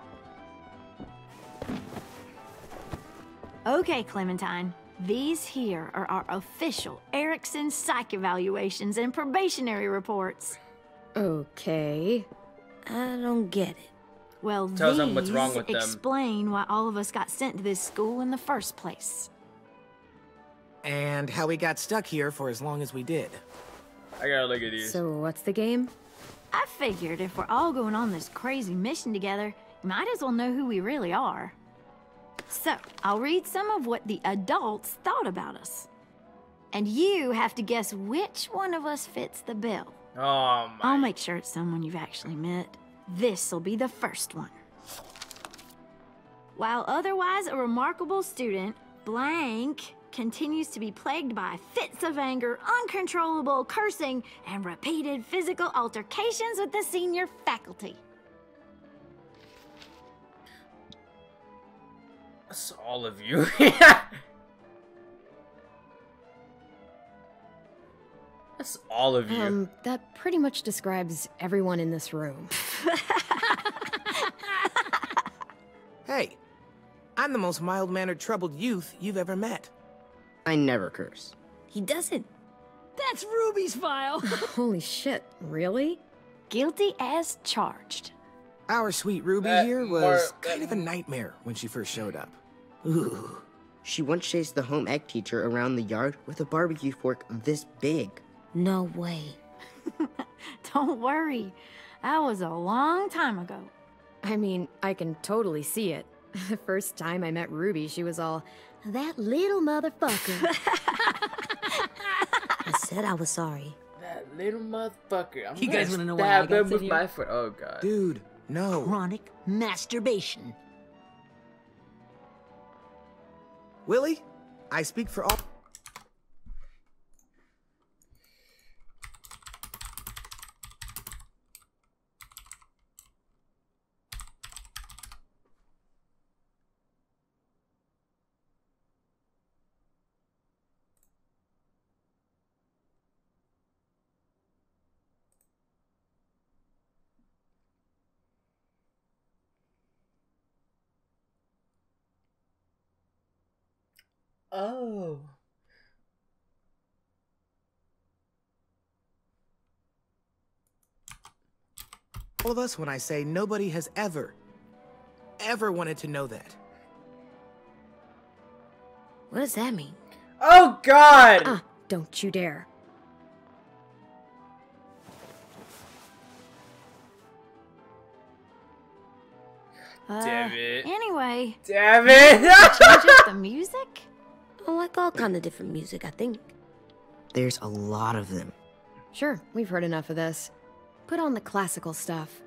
Okay, Clementine. These here are our official Erickson psych evaluations and probationary reports. Okay. I don't get it. Well, Tells these them what's wrong with them. explain why all of us got sent to this school in the first place. And how we got stuck here for as long as we did. I gotta look at these. So what's the game? I figured if we're all going on this crazy mission together, you might as well know who we really are. So, I'll read some of what the adults thought about us. And you have to guess which one of us fits the bill. Oh my. I'll make sure it's someone you've actually met. This'll be the first one. While otherwise a remarkable student, blank continues to be plagued by fits of anger, uncontrollable cursing, and repeated physical altercations with the senior faculty. That's all of you. That's all of you. That pretty much describes everyone in this room. Hey, I'm the most mild-mannered troubled youth you've ever met. I never curse. He doesn't. That's Ruby's file. Holy shit, really? Guilty as charged. Our sweet Ruby here was kind of a nightmare when she first showed up. Ooh. She once chased the home ec teacher around the yard with a barbecue fork this big. No way. Don't worry. That was a long time ago. I mean, I can totally see it. The first time I met Ruby, she was all, "That little motherfucker." I said I was sorry. That little motherfucker. You guys wanna know why I stab got him sent with here? my foot. Oh god. Dude, no. Chronic masturbation. Willie, I speak for all... Oh. All of us when I say nobody has ever wanted to know that. What does that mean? Oh God! Ah, don't you dare. Damn it. Anyway. Damn it! Change up the music? I like all kind of different music, I think. There's a lot of them. Sure, we've heard enough of this. Put on the classical stuff.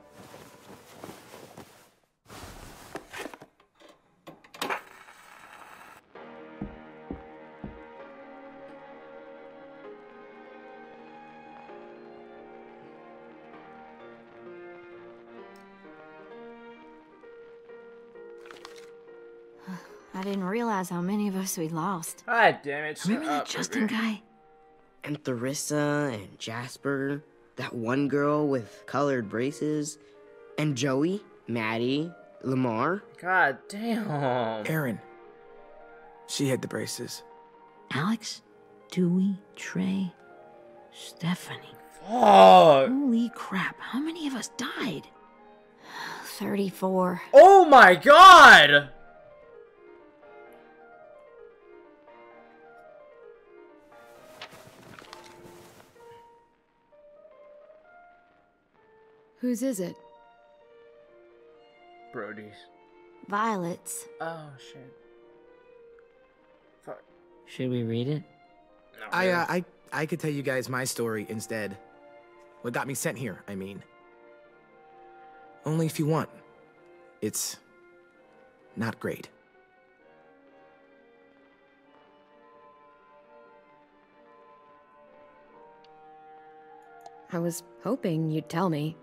I didn't realize how many of us we lost. God damn it. Remember that Justin guy? And Theresa and Jasper, that one girl with colored braces, and Joey, Maddie, Lamar. God damn. Erin. She had the braces. Alex, Dewey, Trey, Stephanie. Fuck. Holy crap, how many of us died? 34. Oh my God! Whose is it? Brody's. Violet's. Oh shit. Fuck. Should we read it? Not really. I could tell you guys my story instead. What got me sent here, I mean. Only if you want. It's not great. I was hoping you'd tell me.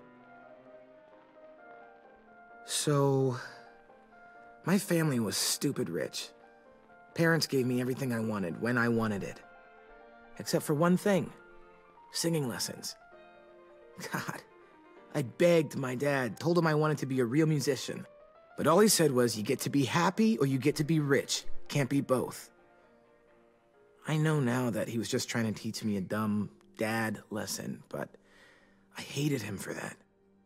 So, my family was stupid rich. Parents gave me everything I wanted when I wanted it. Except for one thing. Singing lessons. God, I begged my dad, told him I wanted to be a real musician. But all he said was, you get to be happy or you get to be rich. Can't be both. I know now that he was just trying to teach me a dumb dad lesson, but I hated him for that.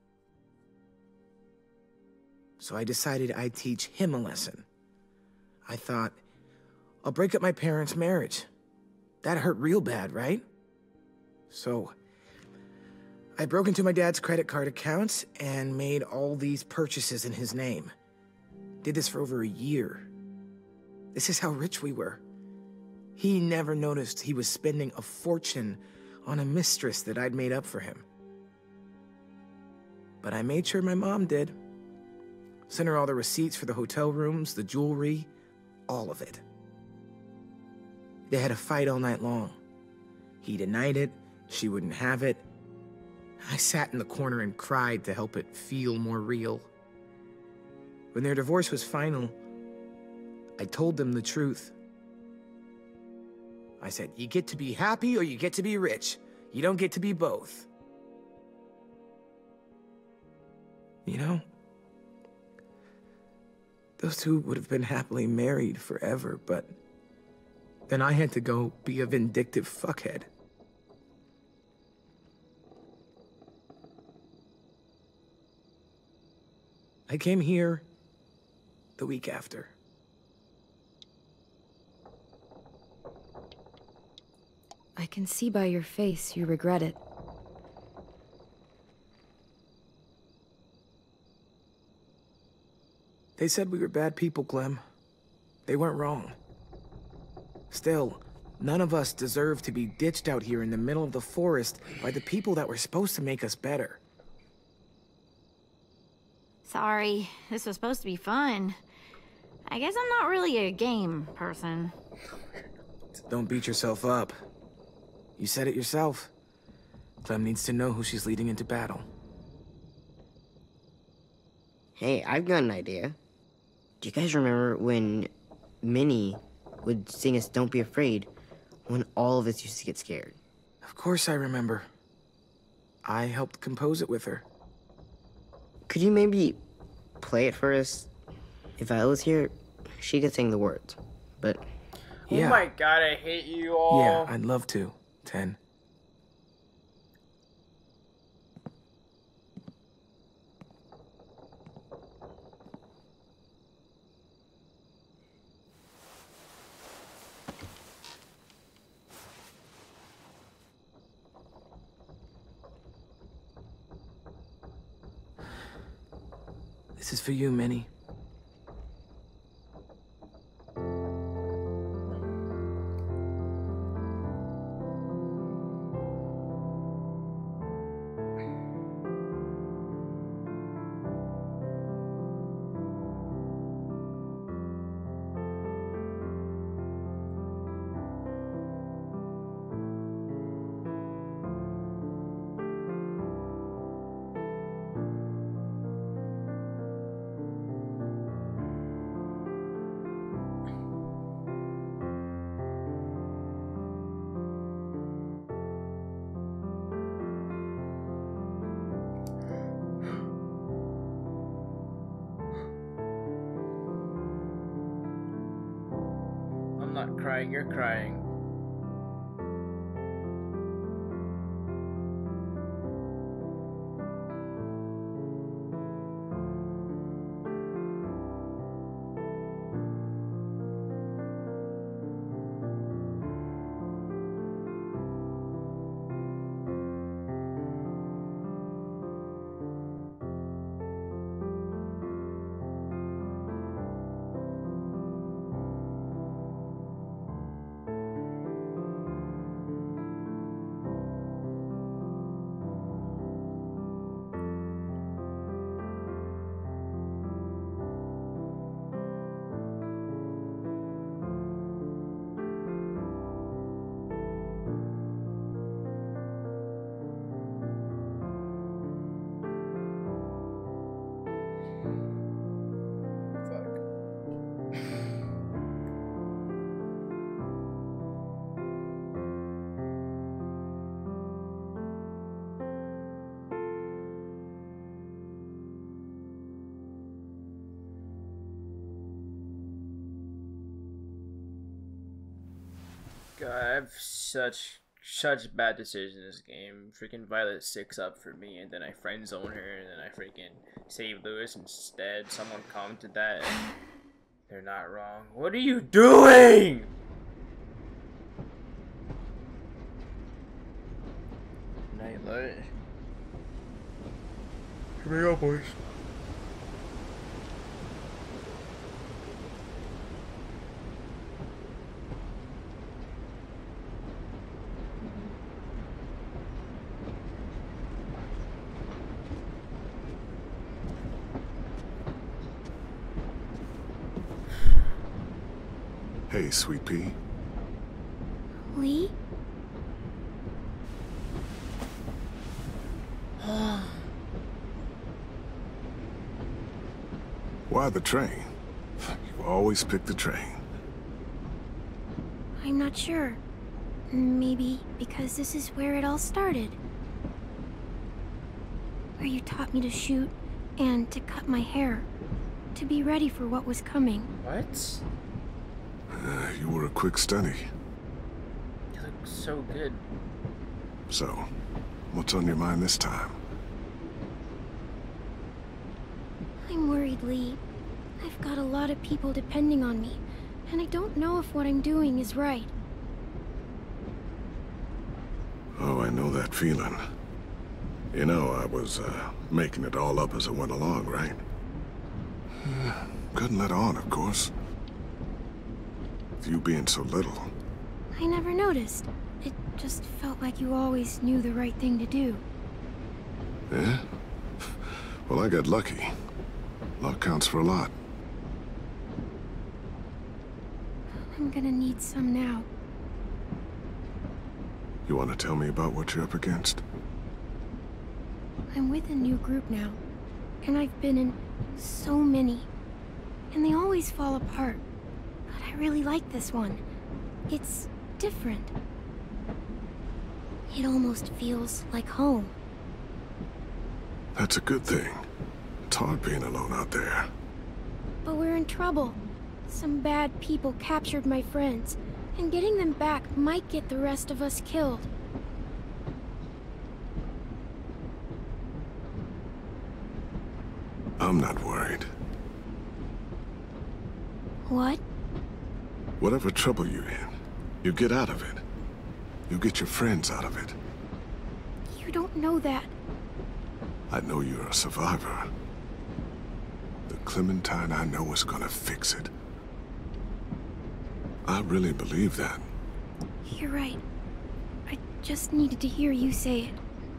So I decided I'd teach him a lesson. I thought, I'll break up my parents' marriage. That hurt real bad, right? So I broke into my dad's credit card accounts and made all these purchases in his name. Did this for over a year. This is how rich we were. He never noticed he was spending a fortune on a mistress that I'd made up for him. But I made sure my mom did. Sent her all the receipts for the hotel rooms, the jewelry, all of it. They had a fight all night long. He denied it, she wouldn't have it. I sat in the corner and cried to help it feel more real. When their divorce was final, I told them the truth. I said, you get to be happy or you get to be rich. You don't get to be both. You know, those two would have been happily married forever, but then I had to go be a vindictive fuckhead. I came here the week after. I can see by your face you regret it. They said we were bad people, Clem. They weren't wrong. Still, none of us deserve to be ditched out here in the middle of the forest by the people that were supposed to make us better. Sorry, this was supposed to be fun. I guess I'm not really a game person. Don't beat yourself up. You said it yourself. Clem needs to know who she's leading into battle. Hey, I've got an idea. Do you guys remember when Minnie would sing us Don't Be Afraid when all of us used to get scared? Of course I remember. I helped compose it with her. Could you maybe play it for us? If I was here, she could sing the words, but Yeah. Oh my god, I hate you all. Yeah, I'd love to, 10. This is for you, Minnie. I'm not crying, you're crying. God, I have such bad decisions in this game. Freaking Violet 6 up for me, and then I friend zone her, and then I freaking save Lewis instead. Someone commented that, and they're not wrong. What are you doing? Night light. Here we go, boys. Hey, Sweet Pea. Lee? Why the train? You always pick the train. I'm not sure. Maybe because this is where it all started. Where you taught me to shoot and to cut my hair. To be ready for what was coming. What? You were a quick study. You look so good. So, what's on your mind this time? I'm worried, Lee. I've got a lot of people depending on me, and I don't know if what I'm doing is right. Oh, I know that feeling. You know, I was, making it all up as I went along, right? Couldn't let on, of course. With you being so little. I never noticed. It just felt like you always knew the right thing to do. Yeah? Well, I got lucky. Luck counts for a lot. I'm gonna need some now. You want to tell me about what you're up against? I'm with a new group now, and I've been in so many, and they always fall apart. But I really like this one. It's different. It almost feels like home. That's a good thing. It's hard being alone out there. But we're in trouble. Some bad people captured my friends, And getting them back might get the rest of us killed. I'm not worried. What? Whatever trouble you're in, you get out of it. You get your friends out of it. You don't know that. I know you're a survivor. The Clementine I know is gonna fix it. I really believe that. You're right. I just needed to hear you say it.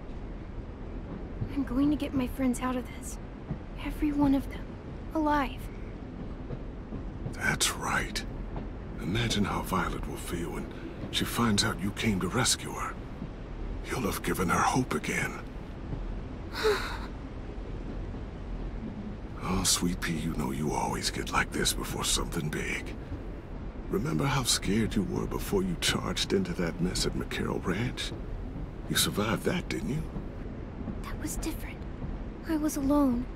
I'm going to get my friends out of this. Every one of them. Alive. That's right. Imagine how Violet will feel when she finds out you came to rescue her. You'll have given her hope again. Oh, Sweet Pea, you know you always get like this before something big. Remember how scared you were before you charged into that mess at McCarroll Ranch? You survived that, didn't you? That was different. I was alone.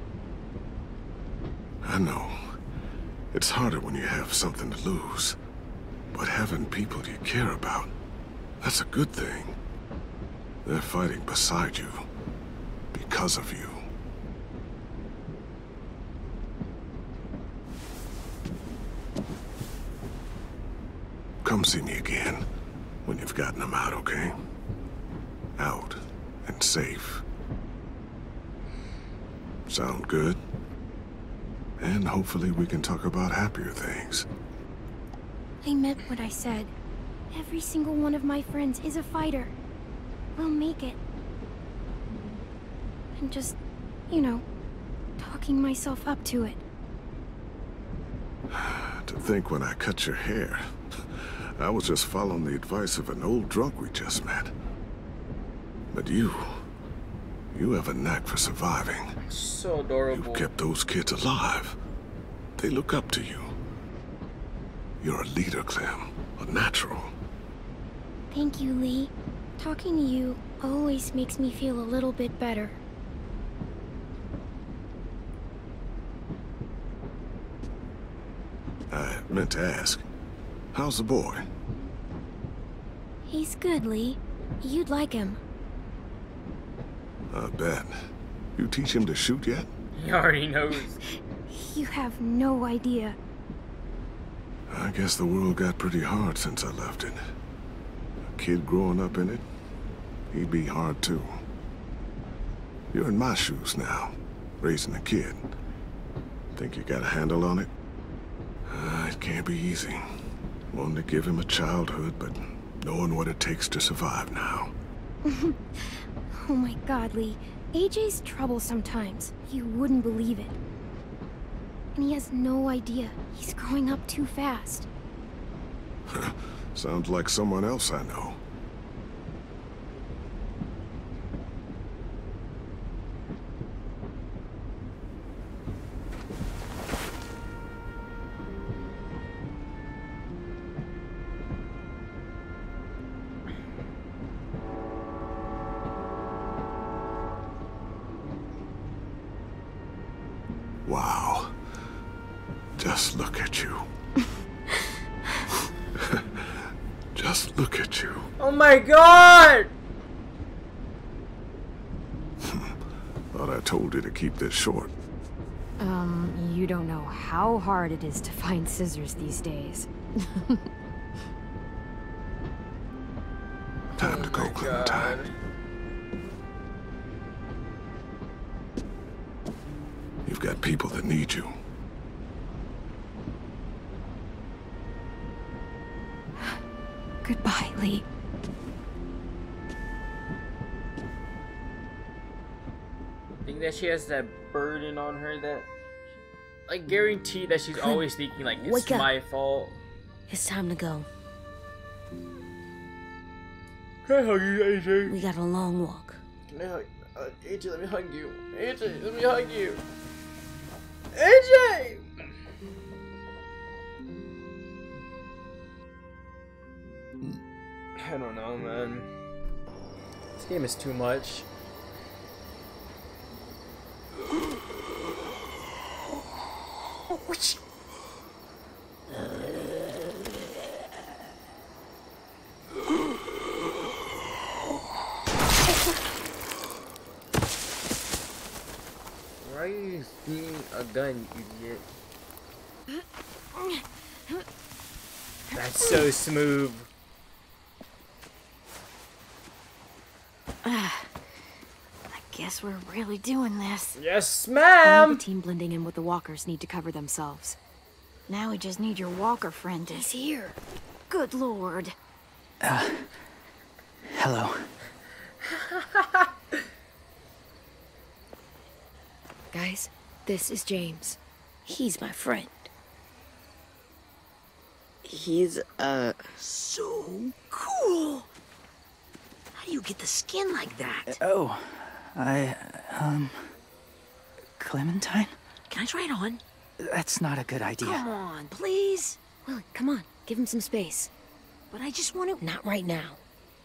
I know. It's harder when you have something to lose. But having people you care about, that's a good thing. They're fighting beside you. Because of you. Come see me again when you've gotten them out, okay? Out and safe. Sound good? And hopefully we can talk about happier things. I meant what I said. Every single one of my friends is a fighter. We'll make it. I'm just, you know, talking myself up to it. To think when I cut your hair, I was just following the advice of an old drunk we just met. But you have a knack for surviving. So adorable. You've kept those kids alive. They look up to you. You're a leader, Clem. A natural. Thank you, Lee. Talking to you always makes me feel a little bit better. I meant to ask, how's the boy? He's good, Lee. You'd like him. I bet. You teach him to shoot yet? He already knows. You have no idea. I guess the world got pretty hard since I left it. A kid growing up in it, he'd be hard too. You're in my shoes now, raising a kid. Think you got a handle on it? It can't be easy. Wanting to give him a childhood, but knowing what it takes to survive now. Oh my God, Lee. AJ's trouble sometimes. You wouldn't believe it. And he has no idea. He's growing up too fast. Sounds like someone else I know. Wow. Just look at you. Just look at you. Oh my God! Thought I told you to keep this short. You don't know how hard it is to find scissors these days. Time to go, Clementine. You've got people that need you. Goodbye, Lee. I think that she has that burden on her that, I guarantee that she's always thinking like, it's my fault. It's time to go. Can I hug you, AJ? We got a long walk. Can I hug AJ, let me hug you. AJ, let me hug you. AJ! I don't know, man. This game is too much. A gun, you idiot. That's so smooth. I guess we're really doing this. Yes, Only ma'am! the team blending in with the walkers need to cover themselves. Now we just need your walker friend to... He's here. Good lord. Hello. Guys, this is James. He's my friend. He's, So cool. How do you get the skin like that? Oh, Clementine? Can I try it on? That's not a good idea. Come on, please. Willie, come on. Give him some space. But I just want to... Not right now.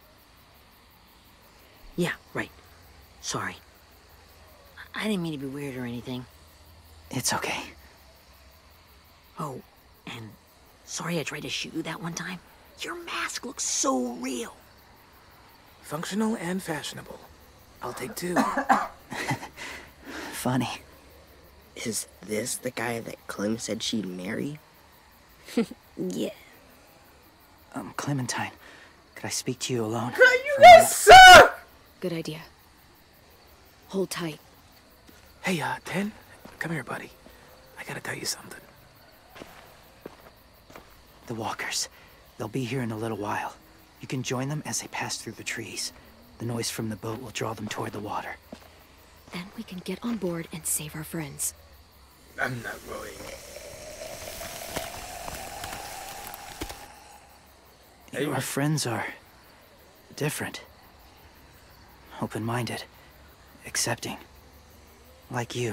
Yeah, right. Sorry. I didn't mean to be weird or anything. It's okay. Oh, and sorry I tried to shoot you that one time. Your mask looks so real. Functional and fashionable. I'll take 2. Funny. is this the guy that Clem said she'd marry? Yeah. Clementine, could I speak to you alone? Yes, sir! Good idea. Hold tight. Hey, Ten, come here, buddy. I gotta tell you something. The walkers. They'll be here in a little while. You can join them as they pass through the trees. The noise from the boat will draw them toward the water. Then we can get on board and save our friends. I'm not worried. Your friends are different. Open-minded. Accepting. Like you.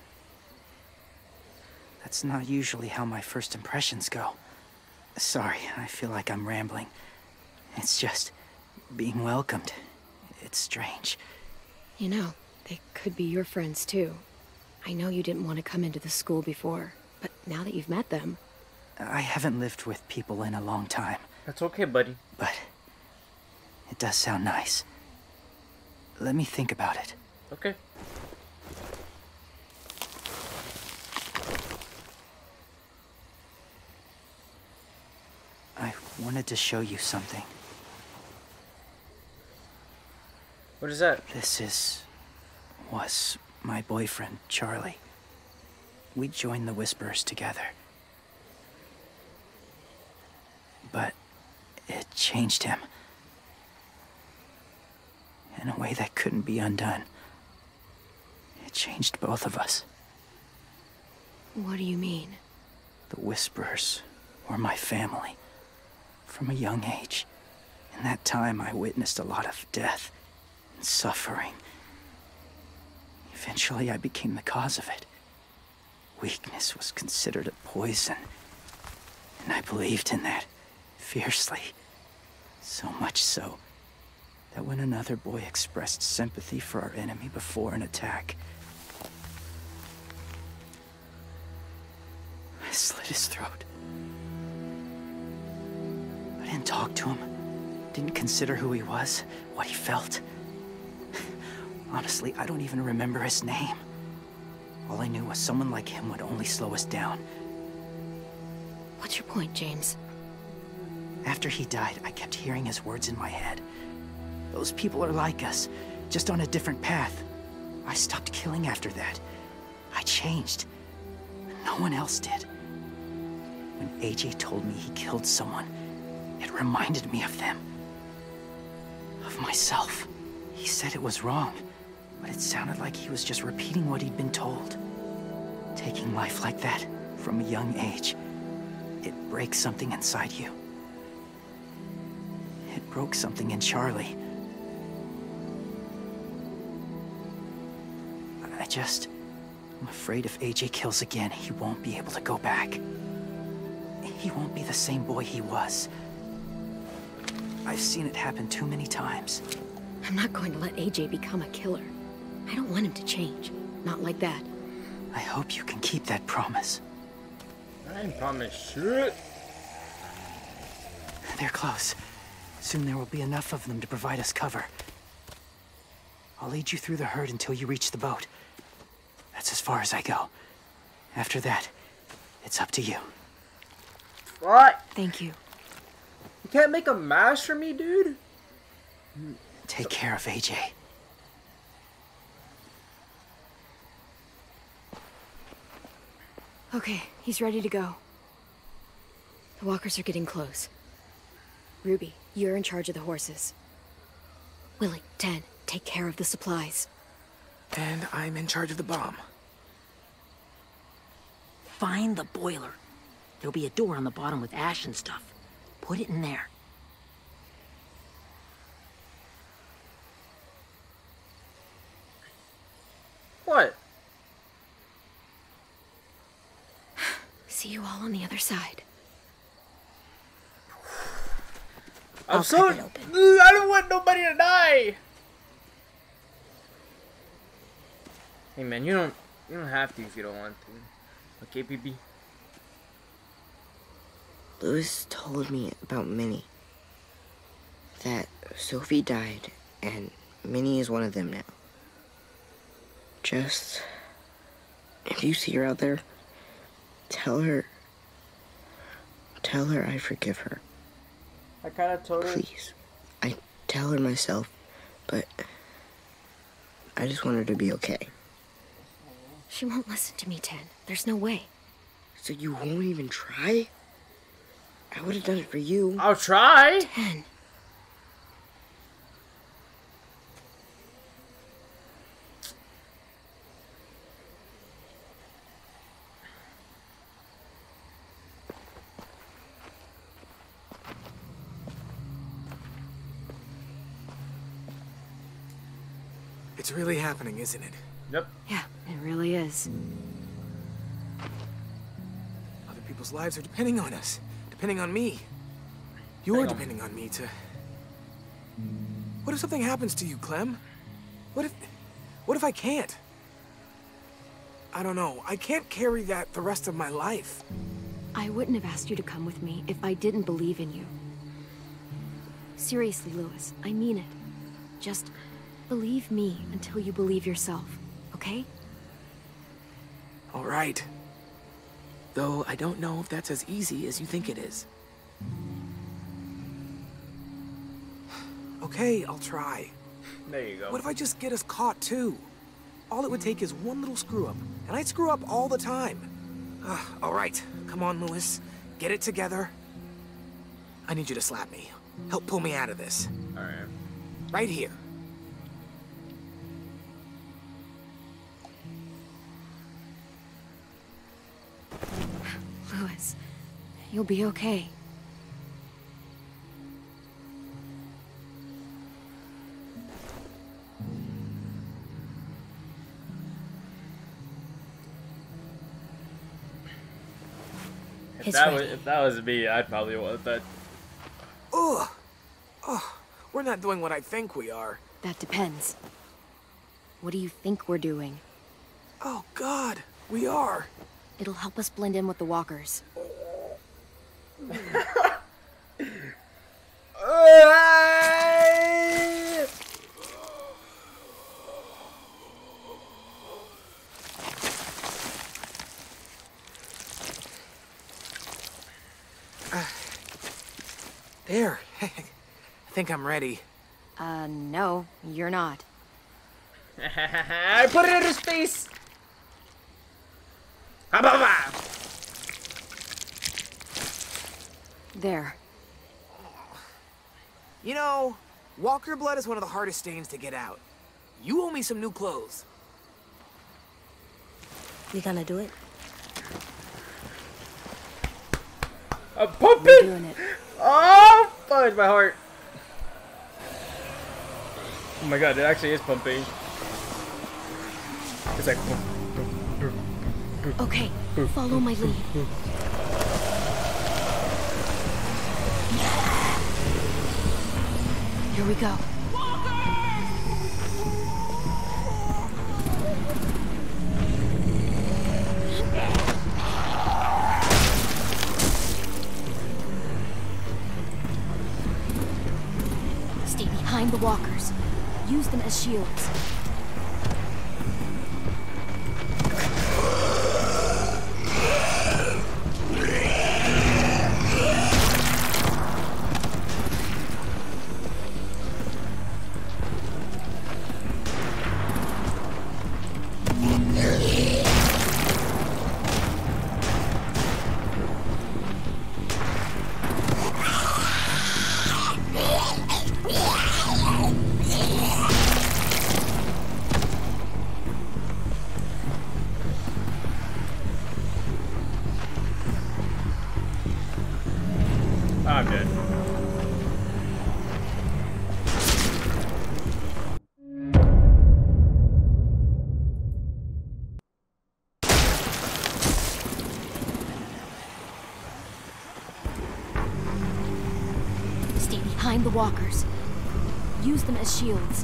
That's not usually how my first impressions go. Sorry, I feel like I'm rambling. It's just being welcomed. It's strange. You know, they could be your friends too. I know you didn't want to come into the school before, but now that you've met them... I haven't lived with people in a long time. That's okay, buddy. But it does sound nice. Let me think about it. Okay. I wanted to show you something. What is that? This was my boyfriend, Charlie. We joined the Whisperers together. But it changed him. In a way that couldn't be undone. It changed both of us. What do you mean? The Whisperers were my family. From a young age. In that time, I witnessed a lot of death and suffering. Eventually, I became the cause of it. Weakness was considered a poison. And I believed in that, fiercely. So much so, that when another boy expressed sympathy for our enemy before an attack, I slit his throat. I didn't talk to him. Didn't consider who he was, what he felt. Honestly, I don't even remember his name. All I knew was someone like him would only slow us down. What's your point, James? After he died, I kept hearing his words in my head. Those people are like us, just on a different path. I stopped killing after that. I changed. No one else did. When AJ told me he killed someone, it reminded me of them. Of myself. He said it was wrong, but it sounded like he was just repeating what he'd been told. Taking life like that, from a young age, it breaks something inside you. It broke something in Charlie. I'm afraid if AJ kills again, he won't be able to go back. He won't be the same boy he was. I've seen it happen too many times. I'm not going to let AJ become a killer. I don't want him to change. Not like that. I hope you can keep that promise. I didn't promise shit. They're close. Soon there will be enough of them to provide us cover. I'll lead you through the herd until you reach the boat. That's as far as I go. After that, it's up to you. What? Thank you. You can't make a mash for me, dude? Take care of AJ. Okay, he's ready to go. The walkers are getting close. Ruby, you're in charge of the horses. Willie, Ted, take care of the supplies. And I'm in charge of the bomb. Find the boiler. There'll be a door on the bottom with ash and stuff. Put it in there. What? See you all on the other side. I'm so... I don't want nobody to die! Hey man, you don't have to if you don't want to. Okay, BB? Louis told me about Minnie. That Sophie died, and Minnie is one of them now. Just... if you see her out there, tell her I forgive her. I kind of told her. Please. I tell her myself, but I just want her to be okay. She won't listen to me, Ted. There's no way. So you won't even try? I would have done it for you. I'll try. 10. It's really happening, isn't it? Yep. Yeah, it really is. Other people's lives are depending on us. Depending on me. You're depending on me to... What if something happens to you, Clem? What if I can't? I don't know. I can't carry that the rest of my life. I wouldn't have asked you to come with me if I didn't believe in you. Seriously, Louis, I mean it. Just believe me until you believe yourself, okay? All right. Though I don't know if that's as easy as you think it is. Okay, I'll try. There you go. What if I just get us caught too? All it would take is one little screw up, and I'd screw up all the time. All right, come on, Louis. Get it together. I need you to slap me. Help pull me out of this. All right. Right here. Louis, you'll be okay. If that was me, I'd probably want that. Ugh. Oh, we're not doing what I think we are. That depends. What do you think we're doing? Oh, God, we are. It'll help us blend in with the walkers. There. I think I'm ready. No, you're not. I put it in his face! There. You know, walker blood is one of the hardest stains to get out. You owe me some new clothes. You gonna do it? I'm pumping! Oh, fudge, my heart. Oh my god, it actually is pumping. It's like... Okay, follow my lead. Here we go. Stay behind the walkers. Use them as shields. walkers. Use them as shields.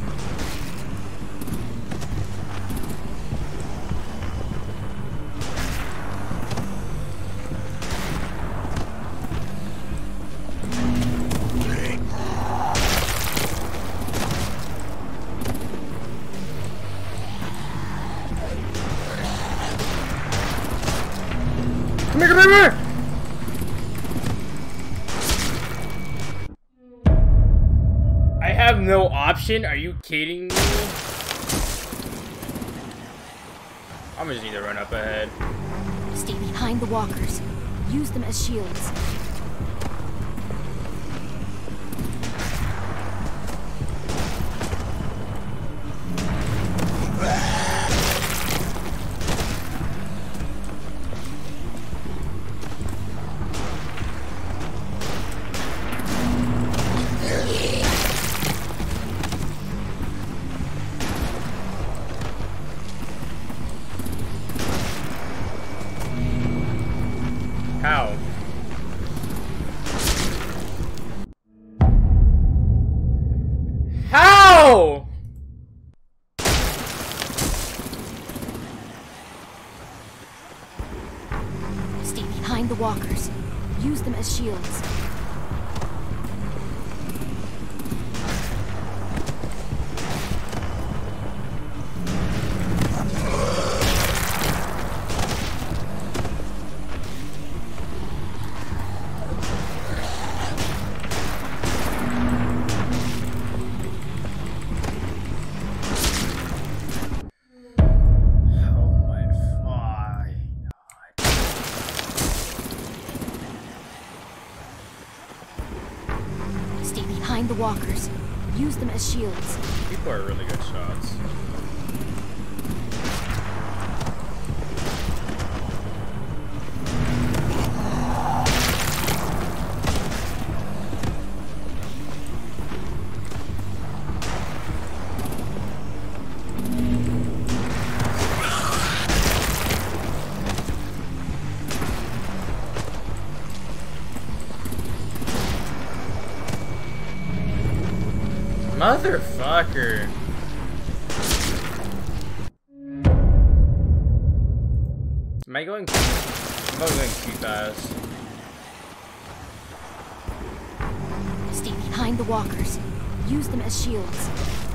Come here, come here! I have no option? Are you kidding me? I'm just need to run up ahead. Stay behind the walkers. Use them as shields. How? How? Stay behind the walkers. Use them as shields. Stay behind the walkers. Use them as shields. People are really good shots. Motherfucker. Am I going? I'm probably going too fast. Stay behind the walkers. Use them as shields.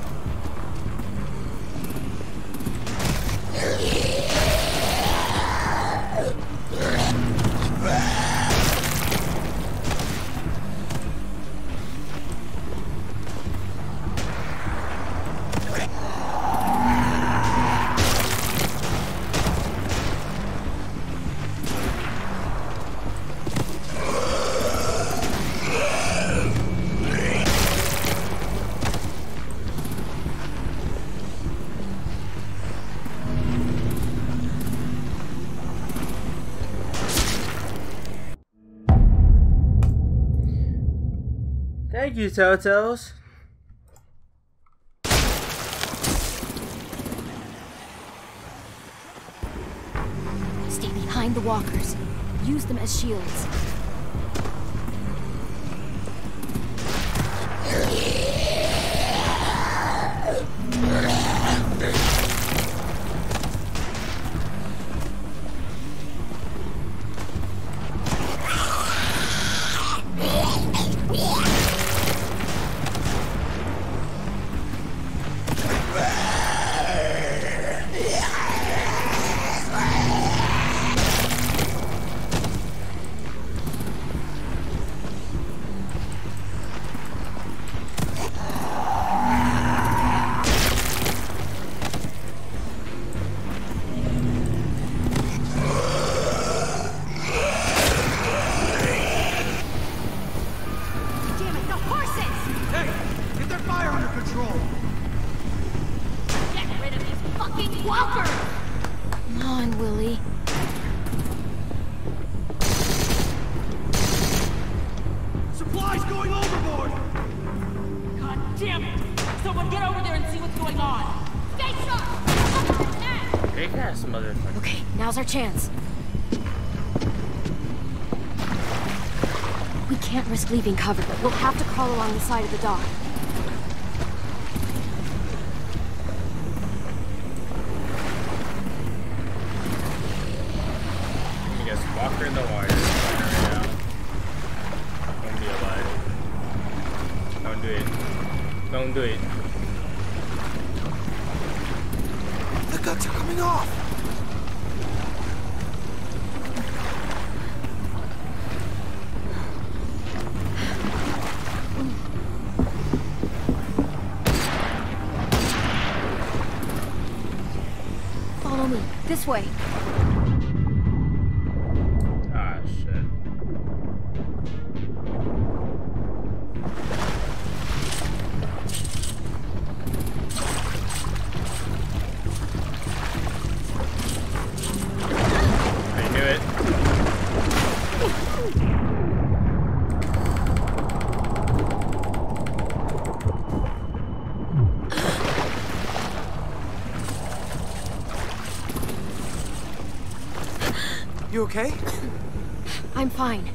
Thank you, Totals. Stay behind the walkers. Use them as shields. Come on, Willie. Supplies going overboard! God damn it! Someone get over there and see what's going on! Stay sharp! Big ass motherfucker. Okay, now's our chance. We can't risk leaving cover. We'll have to crawl along the side of the dock. I guess Walker in the wire right now. Don't be alive. Don't do it. Don't do it. The guts are coming off! Follow me. This way. Ah, shit. I knew it. You okay? I'm fine.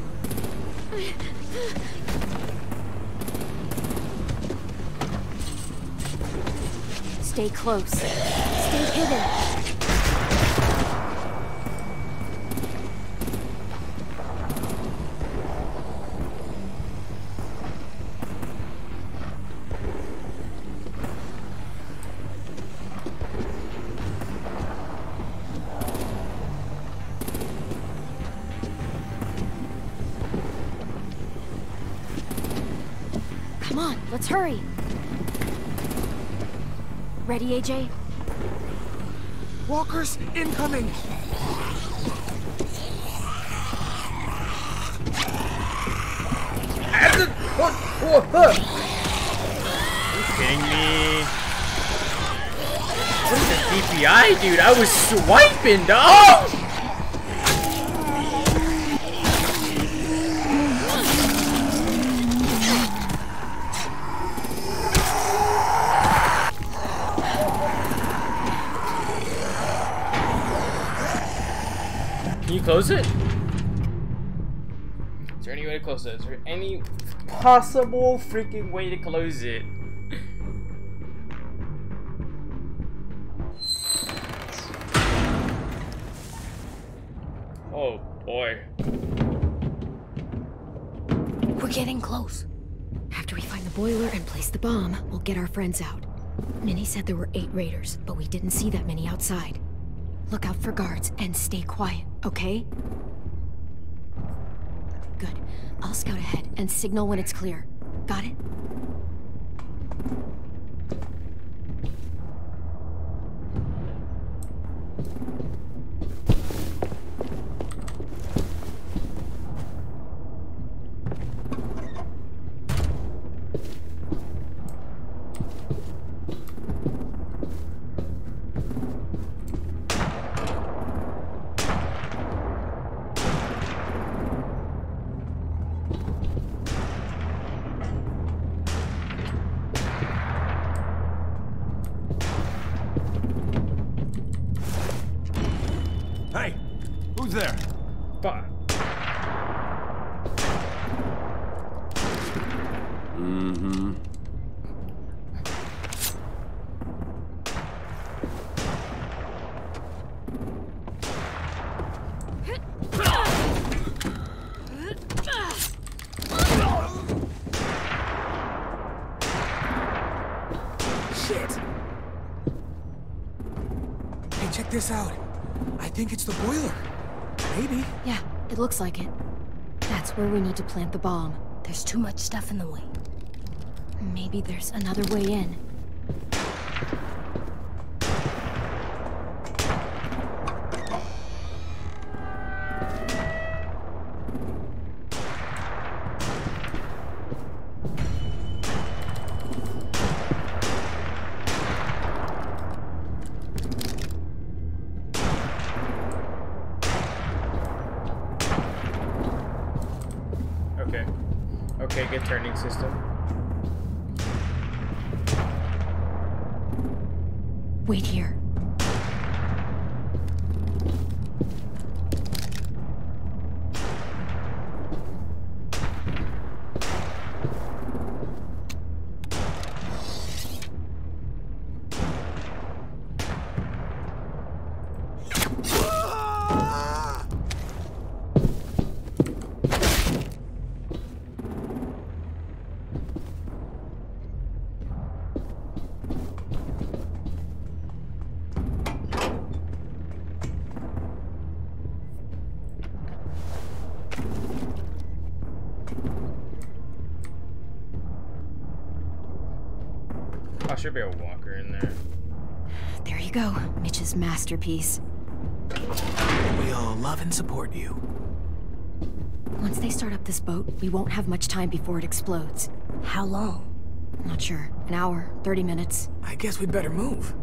Stay close. Stay hidden. Come on, let's hurry. Ready, AJ? Walkers incoming! Are you kidding me? What is the DPI, dude? I was swiping, dog! Can you close it? Is there any way to close it? Is there any possible freaking way to close it? Oh boy. We're getting close. After we find the boiler and place the bomb, we'll get our friends out. Minnie said there were 8 raiders, but we didn't see that many outside. Look out for guards and stay quiet, okay? Good. I'll scout ahead and signal when it's clear. Got it? Hey, who's there? Fuck. Mm-hmm. Shit! Hey, check this out. I think it's the boiler. Maybe. Yeah, it looks like it. That's where we need to plant the bomb. There's too much stuff in the way. Maybe there's another way in. Okay. Okay, good turning system. Wait here. I should be able to walk her in there. There you go, Mitch's masterpiece. We all love and support you. Once they start up this boat, we won't have much time before it explodes. How long? Not sure. An hour, 30 minutes. I guess we'd better move.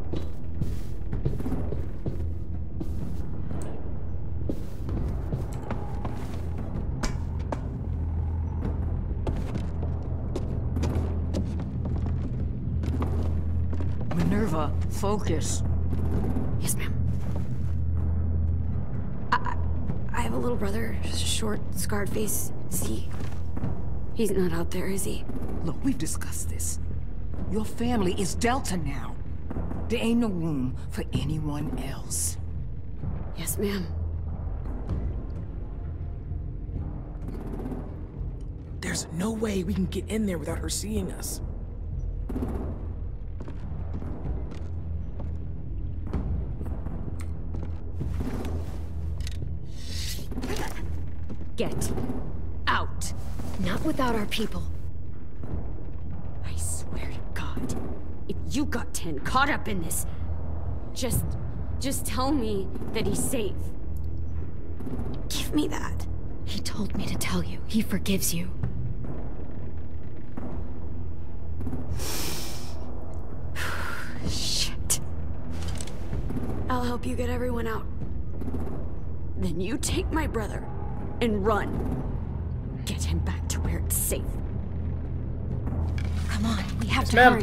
Minerva, focus. Yes, ma'am. I have a little brother, short, scarred face. He's not out there, is he? Look, we've discussed this. Your family is Delta now. There ain't no room for anyone else. Yes, ma'am. There's no way we can get in there without her seeing us. Get out. Not without our people. I swear to God, if you got 10 caught up in this, just tell me that he's safe. Give me that. He told me to tell you. He forgives you. Shit. I'll help you get everyone out. Then you take my brother and run. Get him back to where it's safe. Come on, we have Yes, to ma'am. hurry.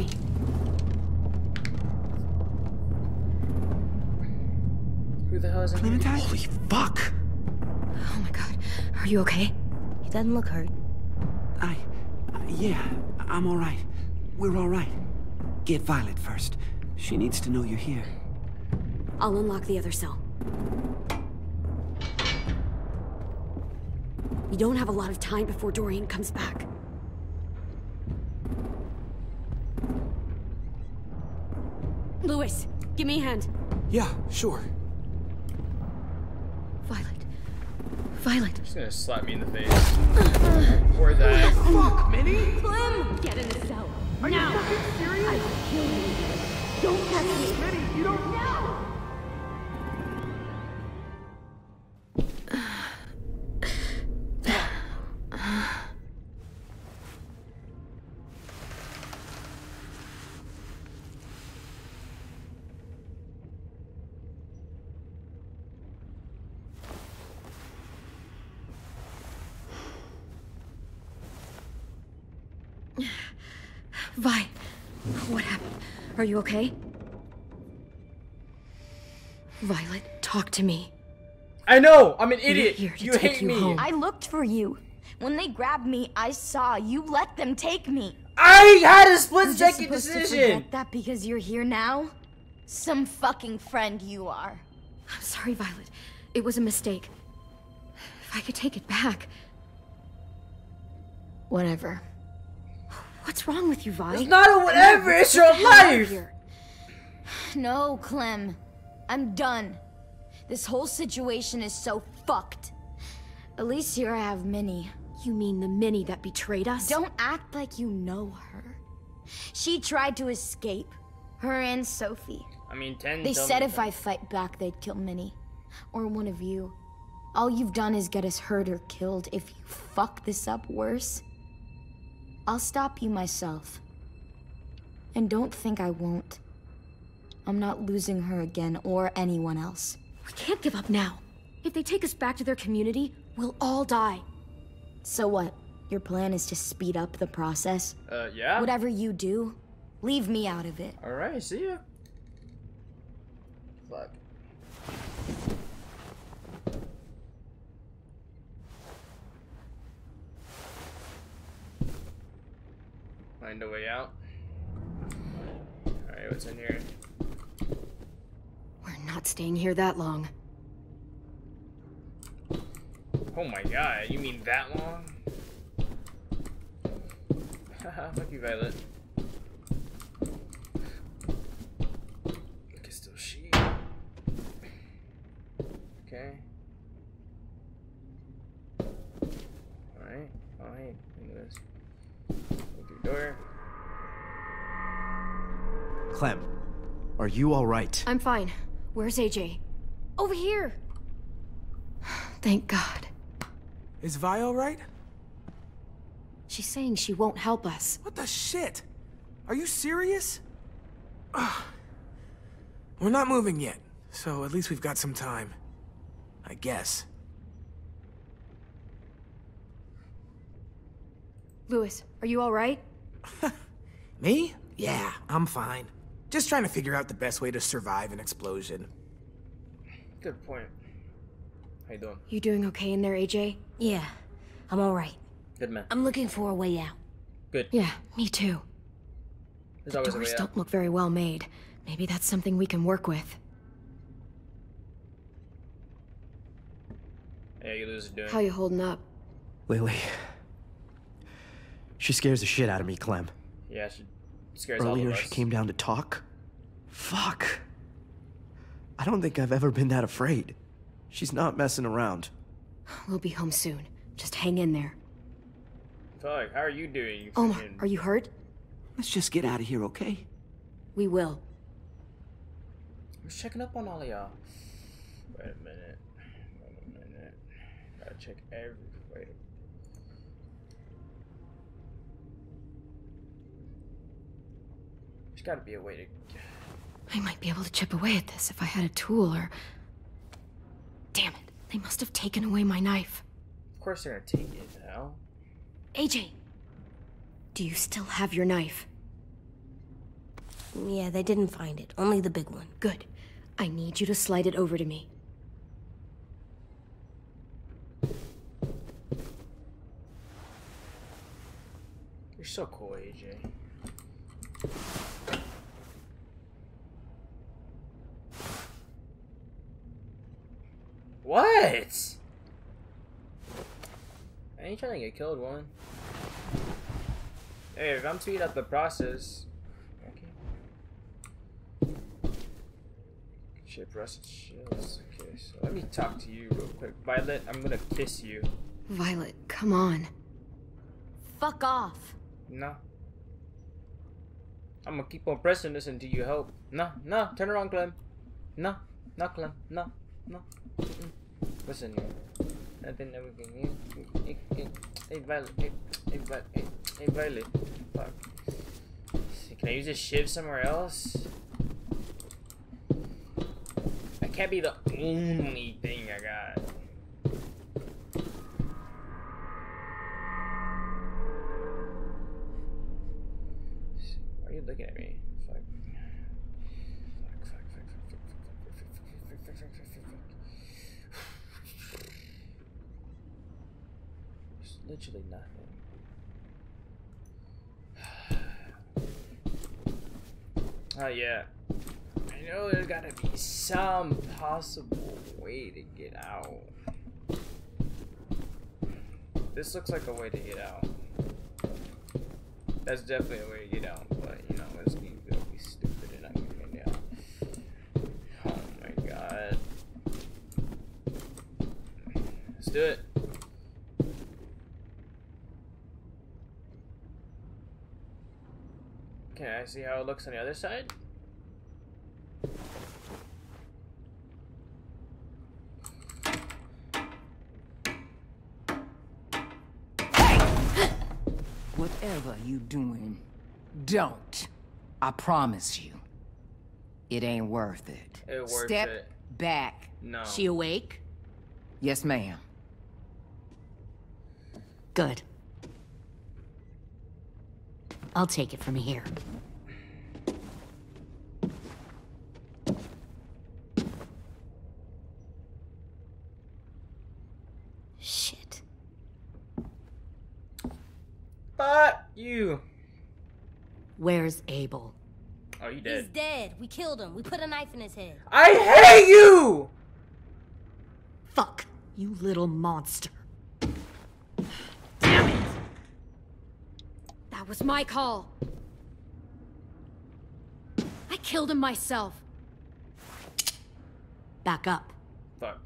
Who the hell is in here? Clementine? Holy fuck! Oh my god. Are you okay? He doesn't look hurt. Yeah, I'm all right. We're all right. Get Violet first. She needs to know you're here. I'll unlock the other cell. We don't have a lot of time before Dorian comes back. Lewis, give me a hand. Yeah, sure. Violet. She's gonna slap me in the face. Or that. Fuck, Minnie! Clem! Get in the cell. Are now. you fucking serious? I will kill you. Don't touch me. Minnie, you don't... No! Vi, what happened? Are you okay? Violet, talk to me. I know! I'm an We're idiot! here to You take hate you me! home. I looked for you. When they grabbed me, I saw you let them take me. I had a I'm split just second supposed to decision! forget that because you're here now? Some fucking friend you are. I'm sorry, Violet. It was a mistake. If I could take it back. Whatever. What's wrong with you, Vi? It's not a whatever, it's your Get the hell out of life! here. No, Clem. I'm done. This whole situation is so fucked. At least here I have Minnie. You mean the Minnie that betrayed us? Don't act like you know her. She tried to escape. Her and Sophie. I mean, 10 They told said me if that. I fight back, they'd kill Minnie. Or one of you. All you've done is get us hurt or killed. If you fuck this up worse, I'll stop you myself. And don't think I won't. I'm not losing her again or anyone else. We can't give up now. If they take us back to their community, we'll all die. So what? Your plan is to speed up the process? Yeah? Whatever you do, leave me out of it. Alright, see ya. Fuck. Find a way out. Alright, what's in here? We're not staying here that long. Oh my god, you mean that long? Haha, fuck you, Violet. I can still see. Okay. Alright, alright, look at this. Open your door. Clem, are you alright? I'm fine. Where's AJ? Over here! Thank God. Is Vi alright? She's saying she won't help us. What the shit? Are you serious? Ugh. We're not moving yet, so at least we've got some time. I guess. Louis, are you alright? Me? Yeah, I'm fine. Just trying to figure out the best way to survive an explosion. Good point. How you doing? You doing okay in there, AJ? Yeah, I'm alright. Good man. I'm looking for a way out. Good. Yeah, me too. There's The always a way doors out. don't look very well made. Maybe that's something we can work with. Yeah, you lose doing. How you holding up? Lily. She scares the shit out of me, Clem. Yeah, she scares all Earlier of us. she came down to talk. Fuck. I don't think I've ever been that afraid. She's not messing around. We'll be home soon. Just hang in there. Fuck, how are you doing? You Omar, freaking- are you hurt? Let's just get out of here, okay? We will. I'm just checking up on all of y'all. Wait a minute. Wait a minute. Gotta check every. Wait. There's gotta be a way to. I might be able to chip away at this if I had a tool or... Damn it. They must have taken away my knife. Of course they're gonna take it now. AJ! Do you still have your knife? Yeah, they didn't find it. Only the big one. Good. I need you to slide it over to me. You're so cool, AJ. What? I ain't trying to get killed, one. Hey, if I'm speeding up the process. Okay. Ship rusted shields. Okay, so let me talk to you real quick. Violet, I'm gonna kiss you. Violet, come on. Fuck off. No. I'm gonna keep on pressing this until you help. No, no, turn around, Clem. No, no, Clem. No, no. Mm-mm. Listen here. Nothing that we can use. Hey, Violet. Hey, Violet. Hey, Violet. Fuck. Can I use this shiv somewhere else? That can't be the only thing I got. Why are you looking at me? Fuck. There's literally nothing. Oh yeah. I know there's gotta be some possible way to get out. This looks like a way to get out. That's definitely a way to get out, but you know, it's gonna be stupid and not gonna get out. Oh my god. Let's do it. Can I see how it looks on the other side? Whatever you doing, don't. I promise you. It ain't worth it. It worth Step it. back. No. She awake? Yes, ma'am. Good. I'll take it from here. Shit. But you. Where's Abel? Oh, you He's dead. dead. We killed him. We put a knife in his head. I hate you! Fuck, you little monster. That was my call. I killed him myself. Back up. Fuck.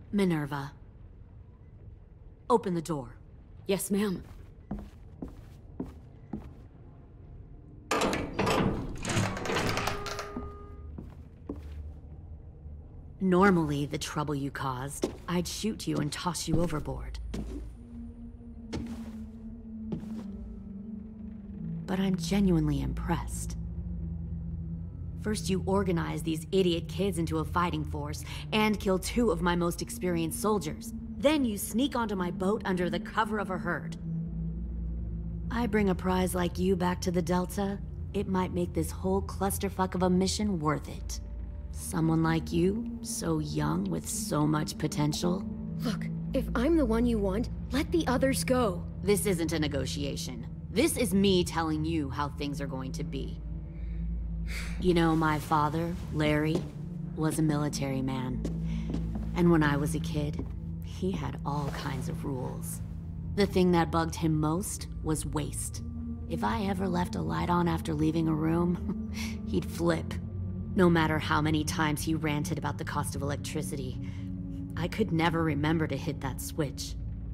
Minerva. Open the door. Yes, ma'am. Normally, the trouble you caused, I'd shoot you and toss you overboard. But I'm genuinely impressed. First, you organize these idiot kids into a fighting force and kill 2 of my most experienced soldiers. Then you sneak onto my boat under the cover of a herd. I bring a prize like you back to the Delta, it might make this whole clusterfuck of a mission worth it. Someone like you, so young with so much potential. Look, if I'm the one you want, let the others go. This isn't a negotiation. This is me telling you how things are going to be. You know, my father, Larry, was a military man. And when I was a kid, he had all kinds of rules. The thing that bugged him most was waste. If I ever left a light on after leaving a room, he'd flip. No matter how many times he ranted about the cost of electricity, I could never remember to hit that switch.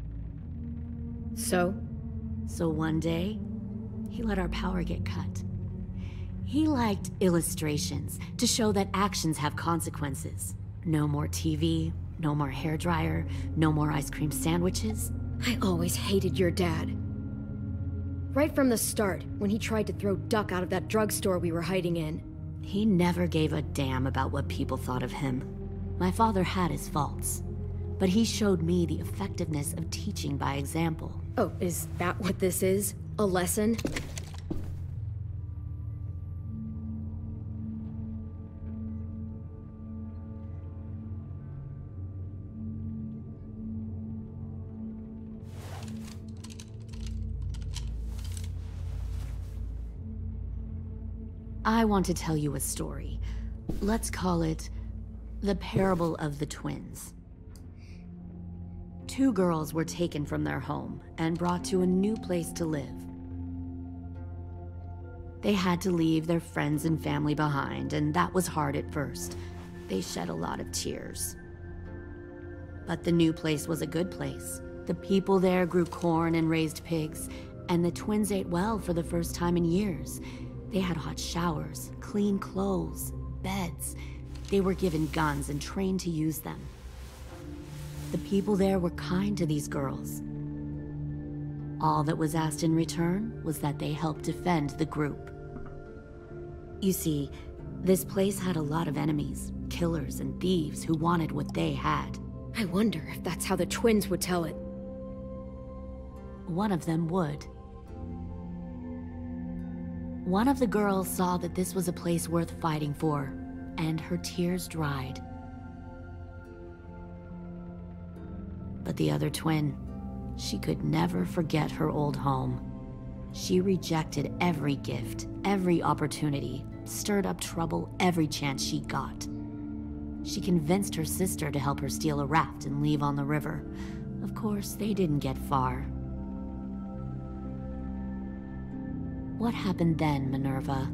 So one day, he let our power get cut. He liked illustrations to show that actions have consequences. No more TV, no more hairdryer, no more ice cream sandwiches. I always hated your dad. Right from the start, when he tried to throw Duck out of that drugstore we were hiding in. He never gave a damn about what people thought of him. My father had his faults, but he showed me the effectiveness of teaching by example. Oh, is that what this is? A lesson? I want to tell you a story. Let's call it the Parable of the Twins. 2 girls were taken from their home and brought to a new place to live. They had to leave their friends and family behind, and that was hard at first. They shed a lot of tears. But the new place was a good place. The people there grew corn and raised pigs, and the twins ate well for the first time in years. They had hot showers, clean clothes, beds. They were given guns and trained to use them. The people there were kind to these girls. All that was asked in return was that they help defend the group. You see, this place had a lot of enemies, killers and thieves who wanted what they had. I wonder if that's how the twins would tell it. One of them would. One of the girls saw that this was a place worth fighting for, and her tears dried. But the other twin, she could never forget her old home. She rejected every gift, every opportunity, stirred up trouble every chance she got. She convinced her sister to help her steal a raft and leave on the river. Of course, they didn't get far. What happened then, Minerva?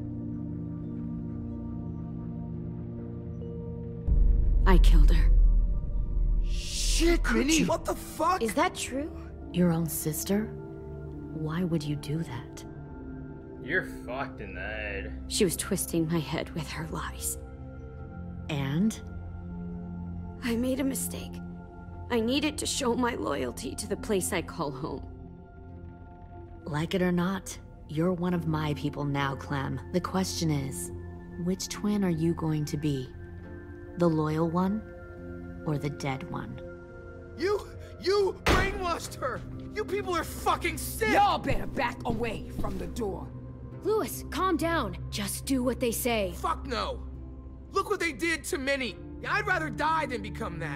I killed her. Shit, Minnie! What the fuck? Is that true? Your own sister? Why would you do that? You're fucked in the head. She was twisting my head with her lies. And? I made a mistake. I needed to show my loyalty to the place I call home. Like it or not, you're one of my people now, Clem. The question is, which twin are you going to be? The loyal one, or the dead one? You brainwashed her! You people are fucking sick! Y'all better back away from the door. Louis, calm down. Just do what they say. Fuck no! Look what they did to Minnie! I'd rather die than become that.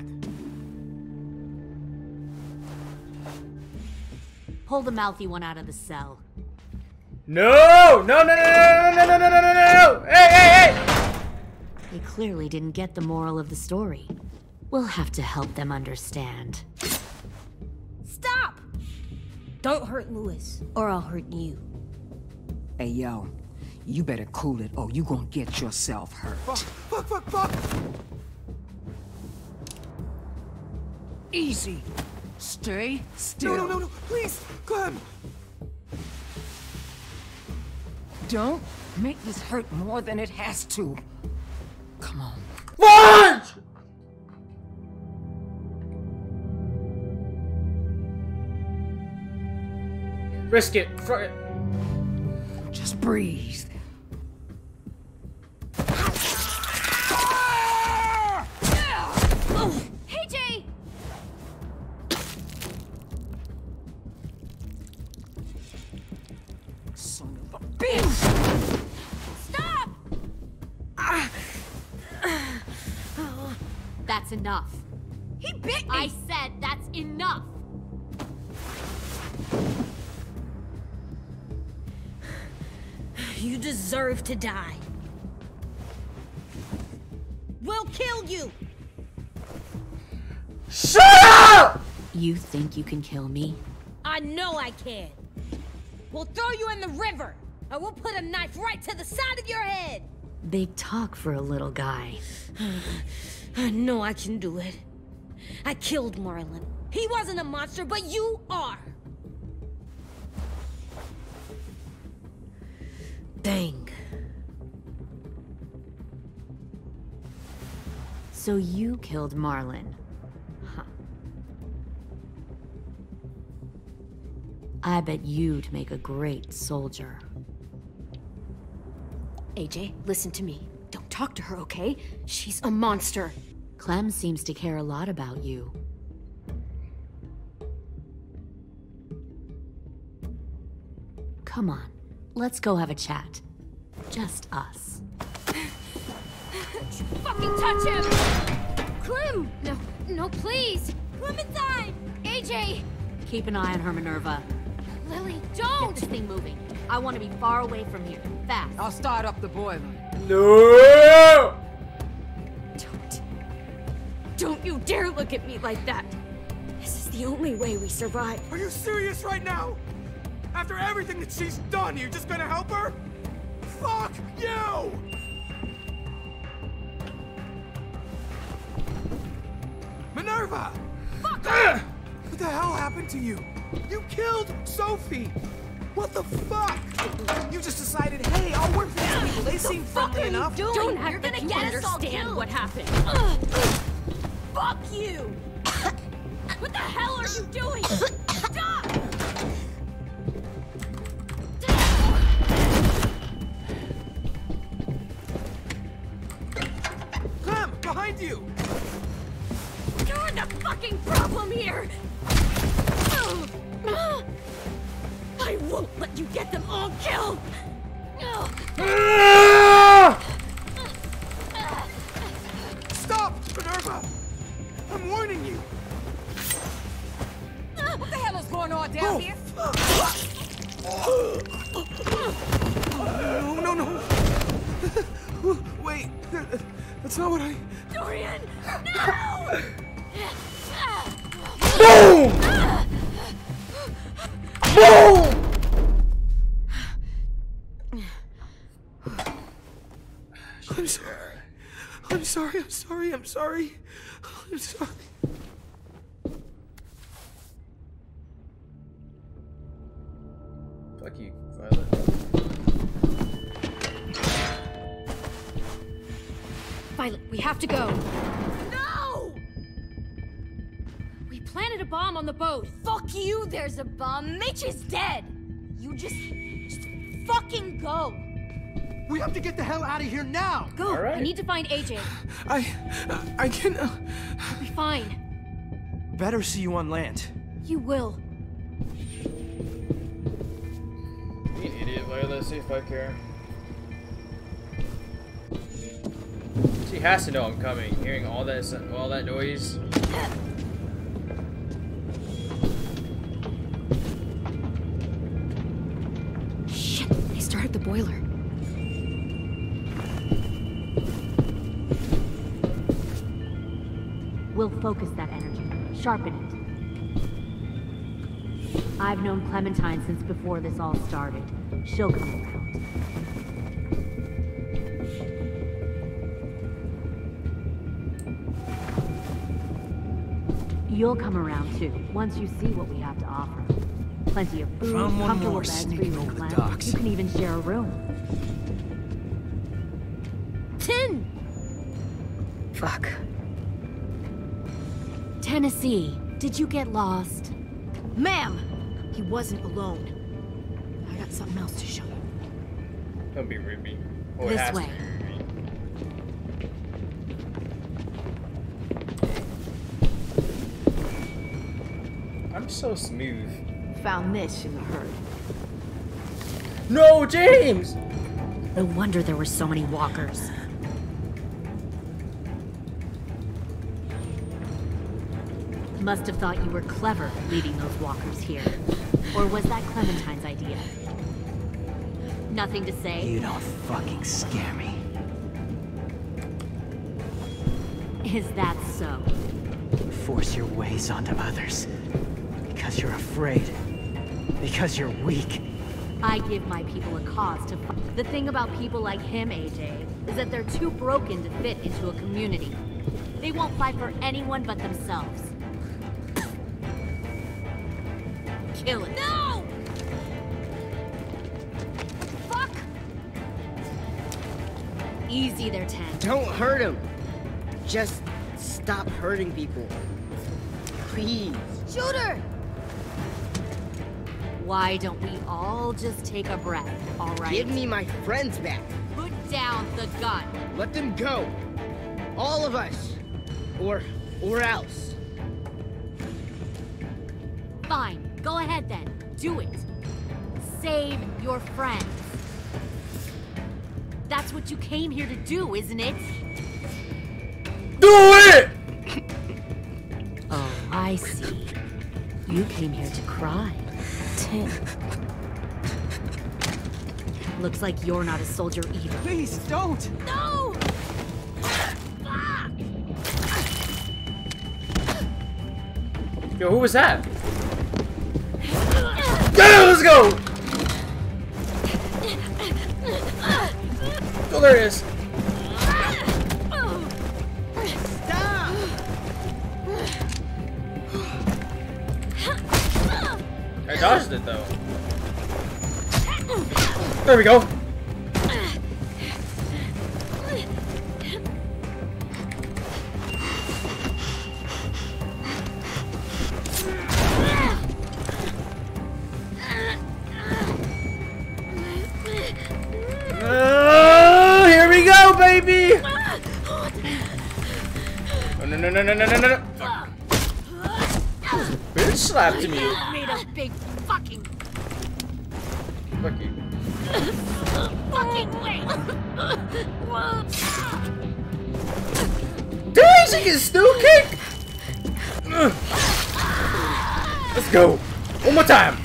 Pull the mouthy one out of the cell. No! No, no, no, no, no, no, no, no, no, no! Hey, hey, hey! They clearly didn't get the moral of the story. We'll have to help them understand. Stop! Don't hurt Louis, or I'll hurt you. Hey, yo. You better cool it, or you gonna get yourself hurt. Fuck! Easy. Stay still. No, please, Clem. Don't make this hurt more than it has to. Come on. What? Risk it. Just breathe. Hey, Jay! Son of a bitch! Stop! That's enough. He bit me! I said that's enough. You deserve to die. We'll kill you! Shut up! You think you can kill me? I know I can. We'll throw you in the river, and we'll put a knife right to the side of your head. Big talk for a little guy. I know I can do it. I killed Marlon. He wasn't a monster, but you are. Dang. So you killed Marlon. Huh. I bet you'd make a great soldier. AJ, listen to me. Don't talk to her, okay? She's a monster. Clem seems to care a lot about you. Come on, let's go have a chat. Just us. Fucking touch him! Clem! No, please! Clementine! AJ! Keep an eye on her, Minerva. Lily, don't! Get this thing moving. I want to be far away from here. Fast. I'll start up the boiler. No! Don't you dare look at me like that! This is the only way we survive. Are you serious right now? After everything that she's done, you're just gonna help her? Fuck you! Minerva! Fuck her! What the hell happened to you? You killed Sophie! What the fuck? You just decided, hey, I'll work for these people. They seem friendly enough. Don't act You're like gonna you get us all understand killed. what happened. Fuck you! What the hell are you doing? Stop! Clem, behind you! You're the fucking problem here! I won't let you get them all killed! Stop, Minerva! I'm warning you! What the hell is going on down here? No. Wait, that's not what I... Dorian! No! Boom! Boom! I'm sorry. Fuck you, Violet. Violet, we have to go. No! We planted a bomb on the boat. Fuck you, there's a bomb. Mitch is dead. You just fucking go. We have to get the hell out of here now! Go! All right. I need to find AJ. I can... We'll be fine. Better see you on land. You will. You an idiot, Violet. See if I care. She has to know I'm coming. Hearing all that noise. Shit! They started the boiler. We'll focus that energy, sharpen it. I've known Clementine since before this all started. She'll come around. You'll come around too, once you see what we have to offer. Plenty of food, Found one comfortable more beds for sneaking you over and the Clem. docks. You can even share a room. Tin! Fuck. Tennessee, did you get lost? Ma'am! He wasn't alone. I got something else to show you. Don't be Ruby. Or it This has to way. be Ruby. I'm so smooth. Found this in the herd. No, James! No wonder there were so many walkers. Must have thought you were clever leading those walkers here. Or was that Clementine's idea? Nothing to say? You don't fucking scare me. Is that so? You force your ways onto others. Because you're afraid. Because you're weak. I give my people a cause to fight. The thing about people like him, AJ, is that they're too broken to fit into a community. They won't fight for anyone but themselves. Kill it. No! Fuck! Easy there, Ten. Don't hurt him. Just stop hurting people. Please. Shoot her! Why don't we all just take a breath, all right? Give me my friends back. Put down the gun. Let them go. All of us. Or else. Fine. Go ahead then. Do it. Save your friends. That's what you came here to do, isn't it? Do it! Oh, I see. You came here to cry. Tin. Looks like you're not a soldier either. Please, don't! No! Yo, who was that? Yeah, let's go! Oh, there it is. I dodged it though. There we go. Here we go, baby! Oh, no, no, no, no, no, no, no. Bitch slapped me. Made a big fucking Fuck you. fucking way. Dang, she can still kick! Let's go. One more time.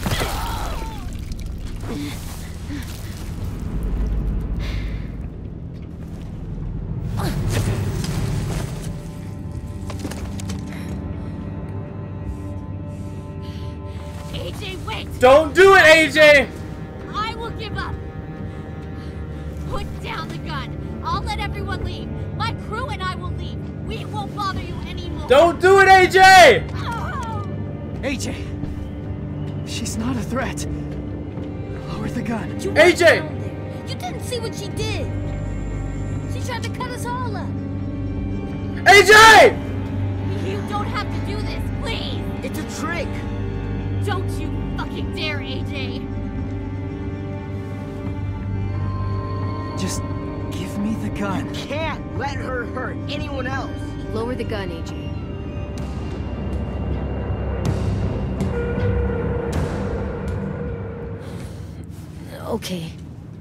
AJ, wait! Don't do it, AJ! I will give up. Put down the gun. I'll let everyone leave. My crew and I will leave. We won't bother you anymore. Don't do it, AJ! AJ! She's not a threat. Lower the gun. AJ! You didn't see what she did. She tried to cut us all up. AJ! You don't have to do this, please. It's a trick. Don't you fucking dare, AJ. Just give me the gun. Can't let her hurt anyone else. Lower the gun, AJ. Okay.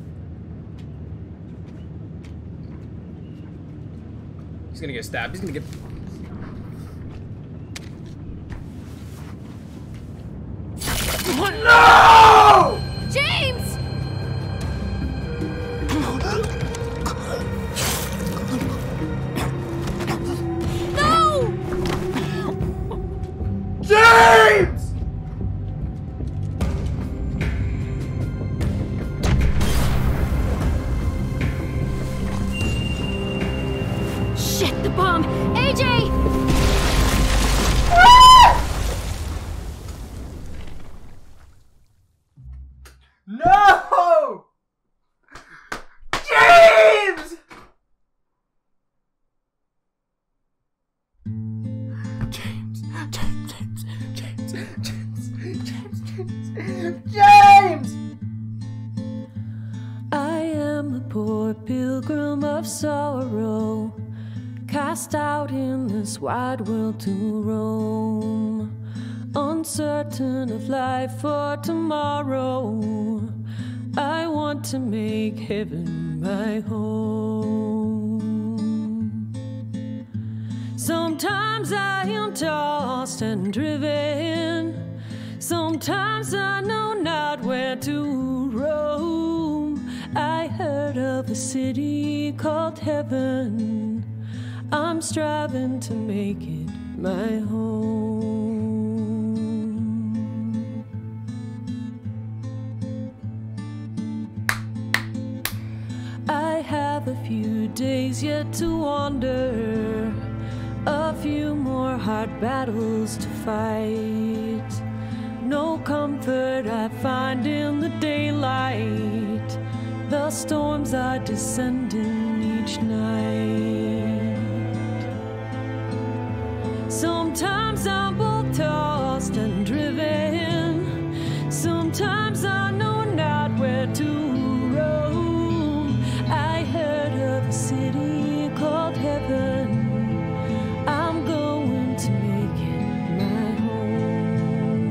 He's gonna get stabbed. He's gonna get... No! James! No! James! Shit, the bomb! AJ! James! I am a poor pilgrim of sorrow, cast out in this wide world to roam, uncertain of life for tomorrow. I want to make heaven my home. Sometimes I am tossed and driven, sometimes I know not where to roam. I heard of a city called heaven, I'm striving to make it my home. I have a few days yet to wander, a few more hard battles to fight. No comfort I find in the daylight, the storms are descending each night. Sometimes I'm both tossed and driven, sometimes I know not where to roam. I heard of a city called heaven, I'm going to make it my home.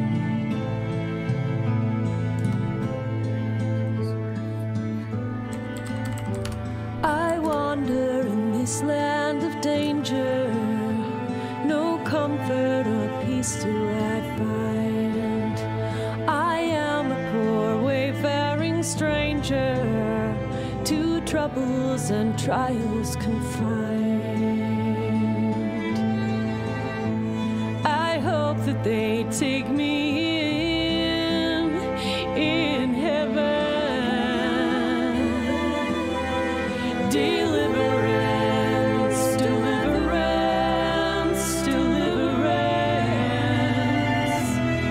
I wander in this land of danger, no comfort or peace do I find. I am a poor wayfaring stranger, to troubles and trials confined. I hope that they take me in heaven. Deliverance, deliverance, deliverance.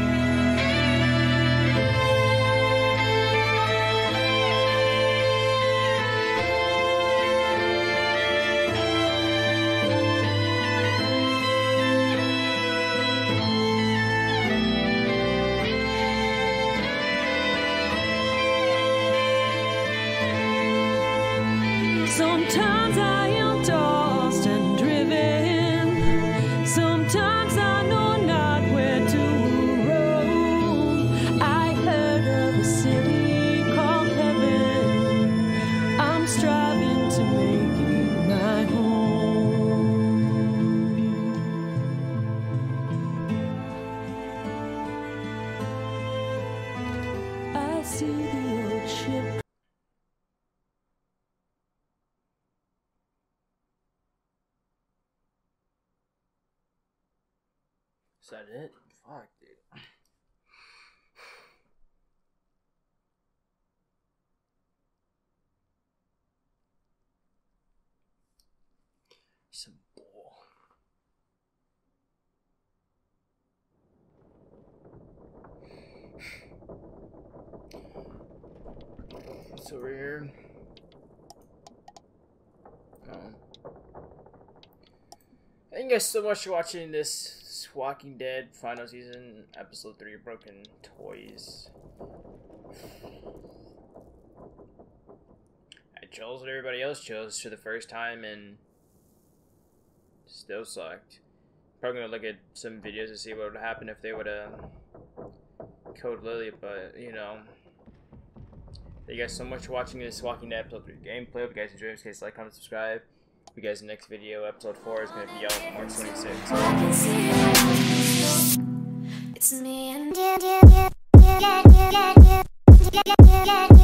Sometimes I am tossed and driven, sometimes I know not where to roam. I heard of a city called heaven, I'm striving to make it my home. I see the old ship. Is that it? Fuck, dude. Some bull. What's over here? Oh. Thank you guys so much for watching this Walking Dead final season episode 3 Broken Toys. I chose what everybody else chose for the first time and still sucked. Probably gonna look at some videos to see what would happen if they would have killed Lily, but you know. Thank you guys so much for watching this Walking Dead episode 3 gameplay. Hope you guys enjoyed. In case, like, comment, subscribe. You guys, in the next video, episode 4 is going to be out March 26th. It's me and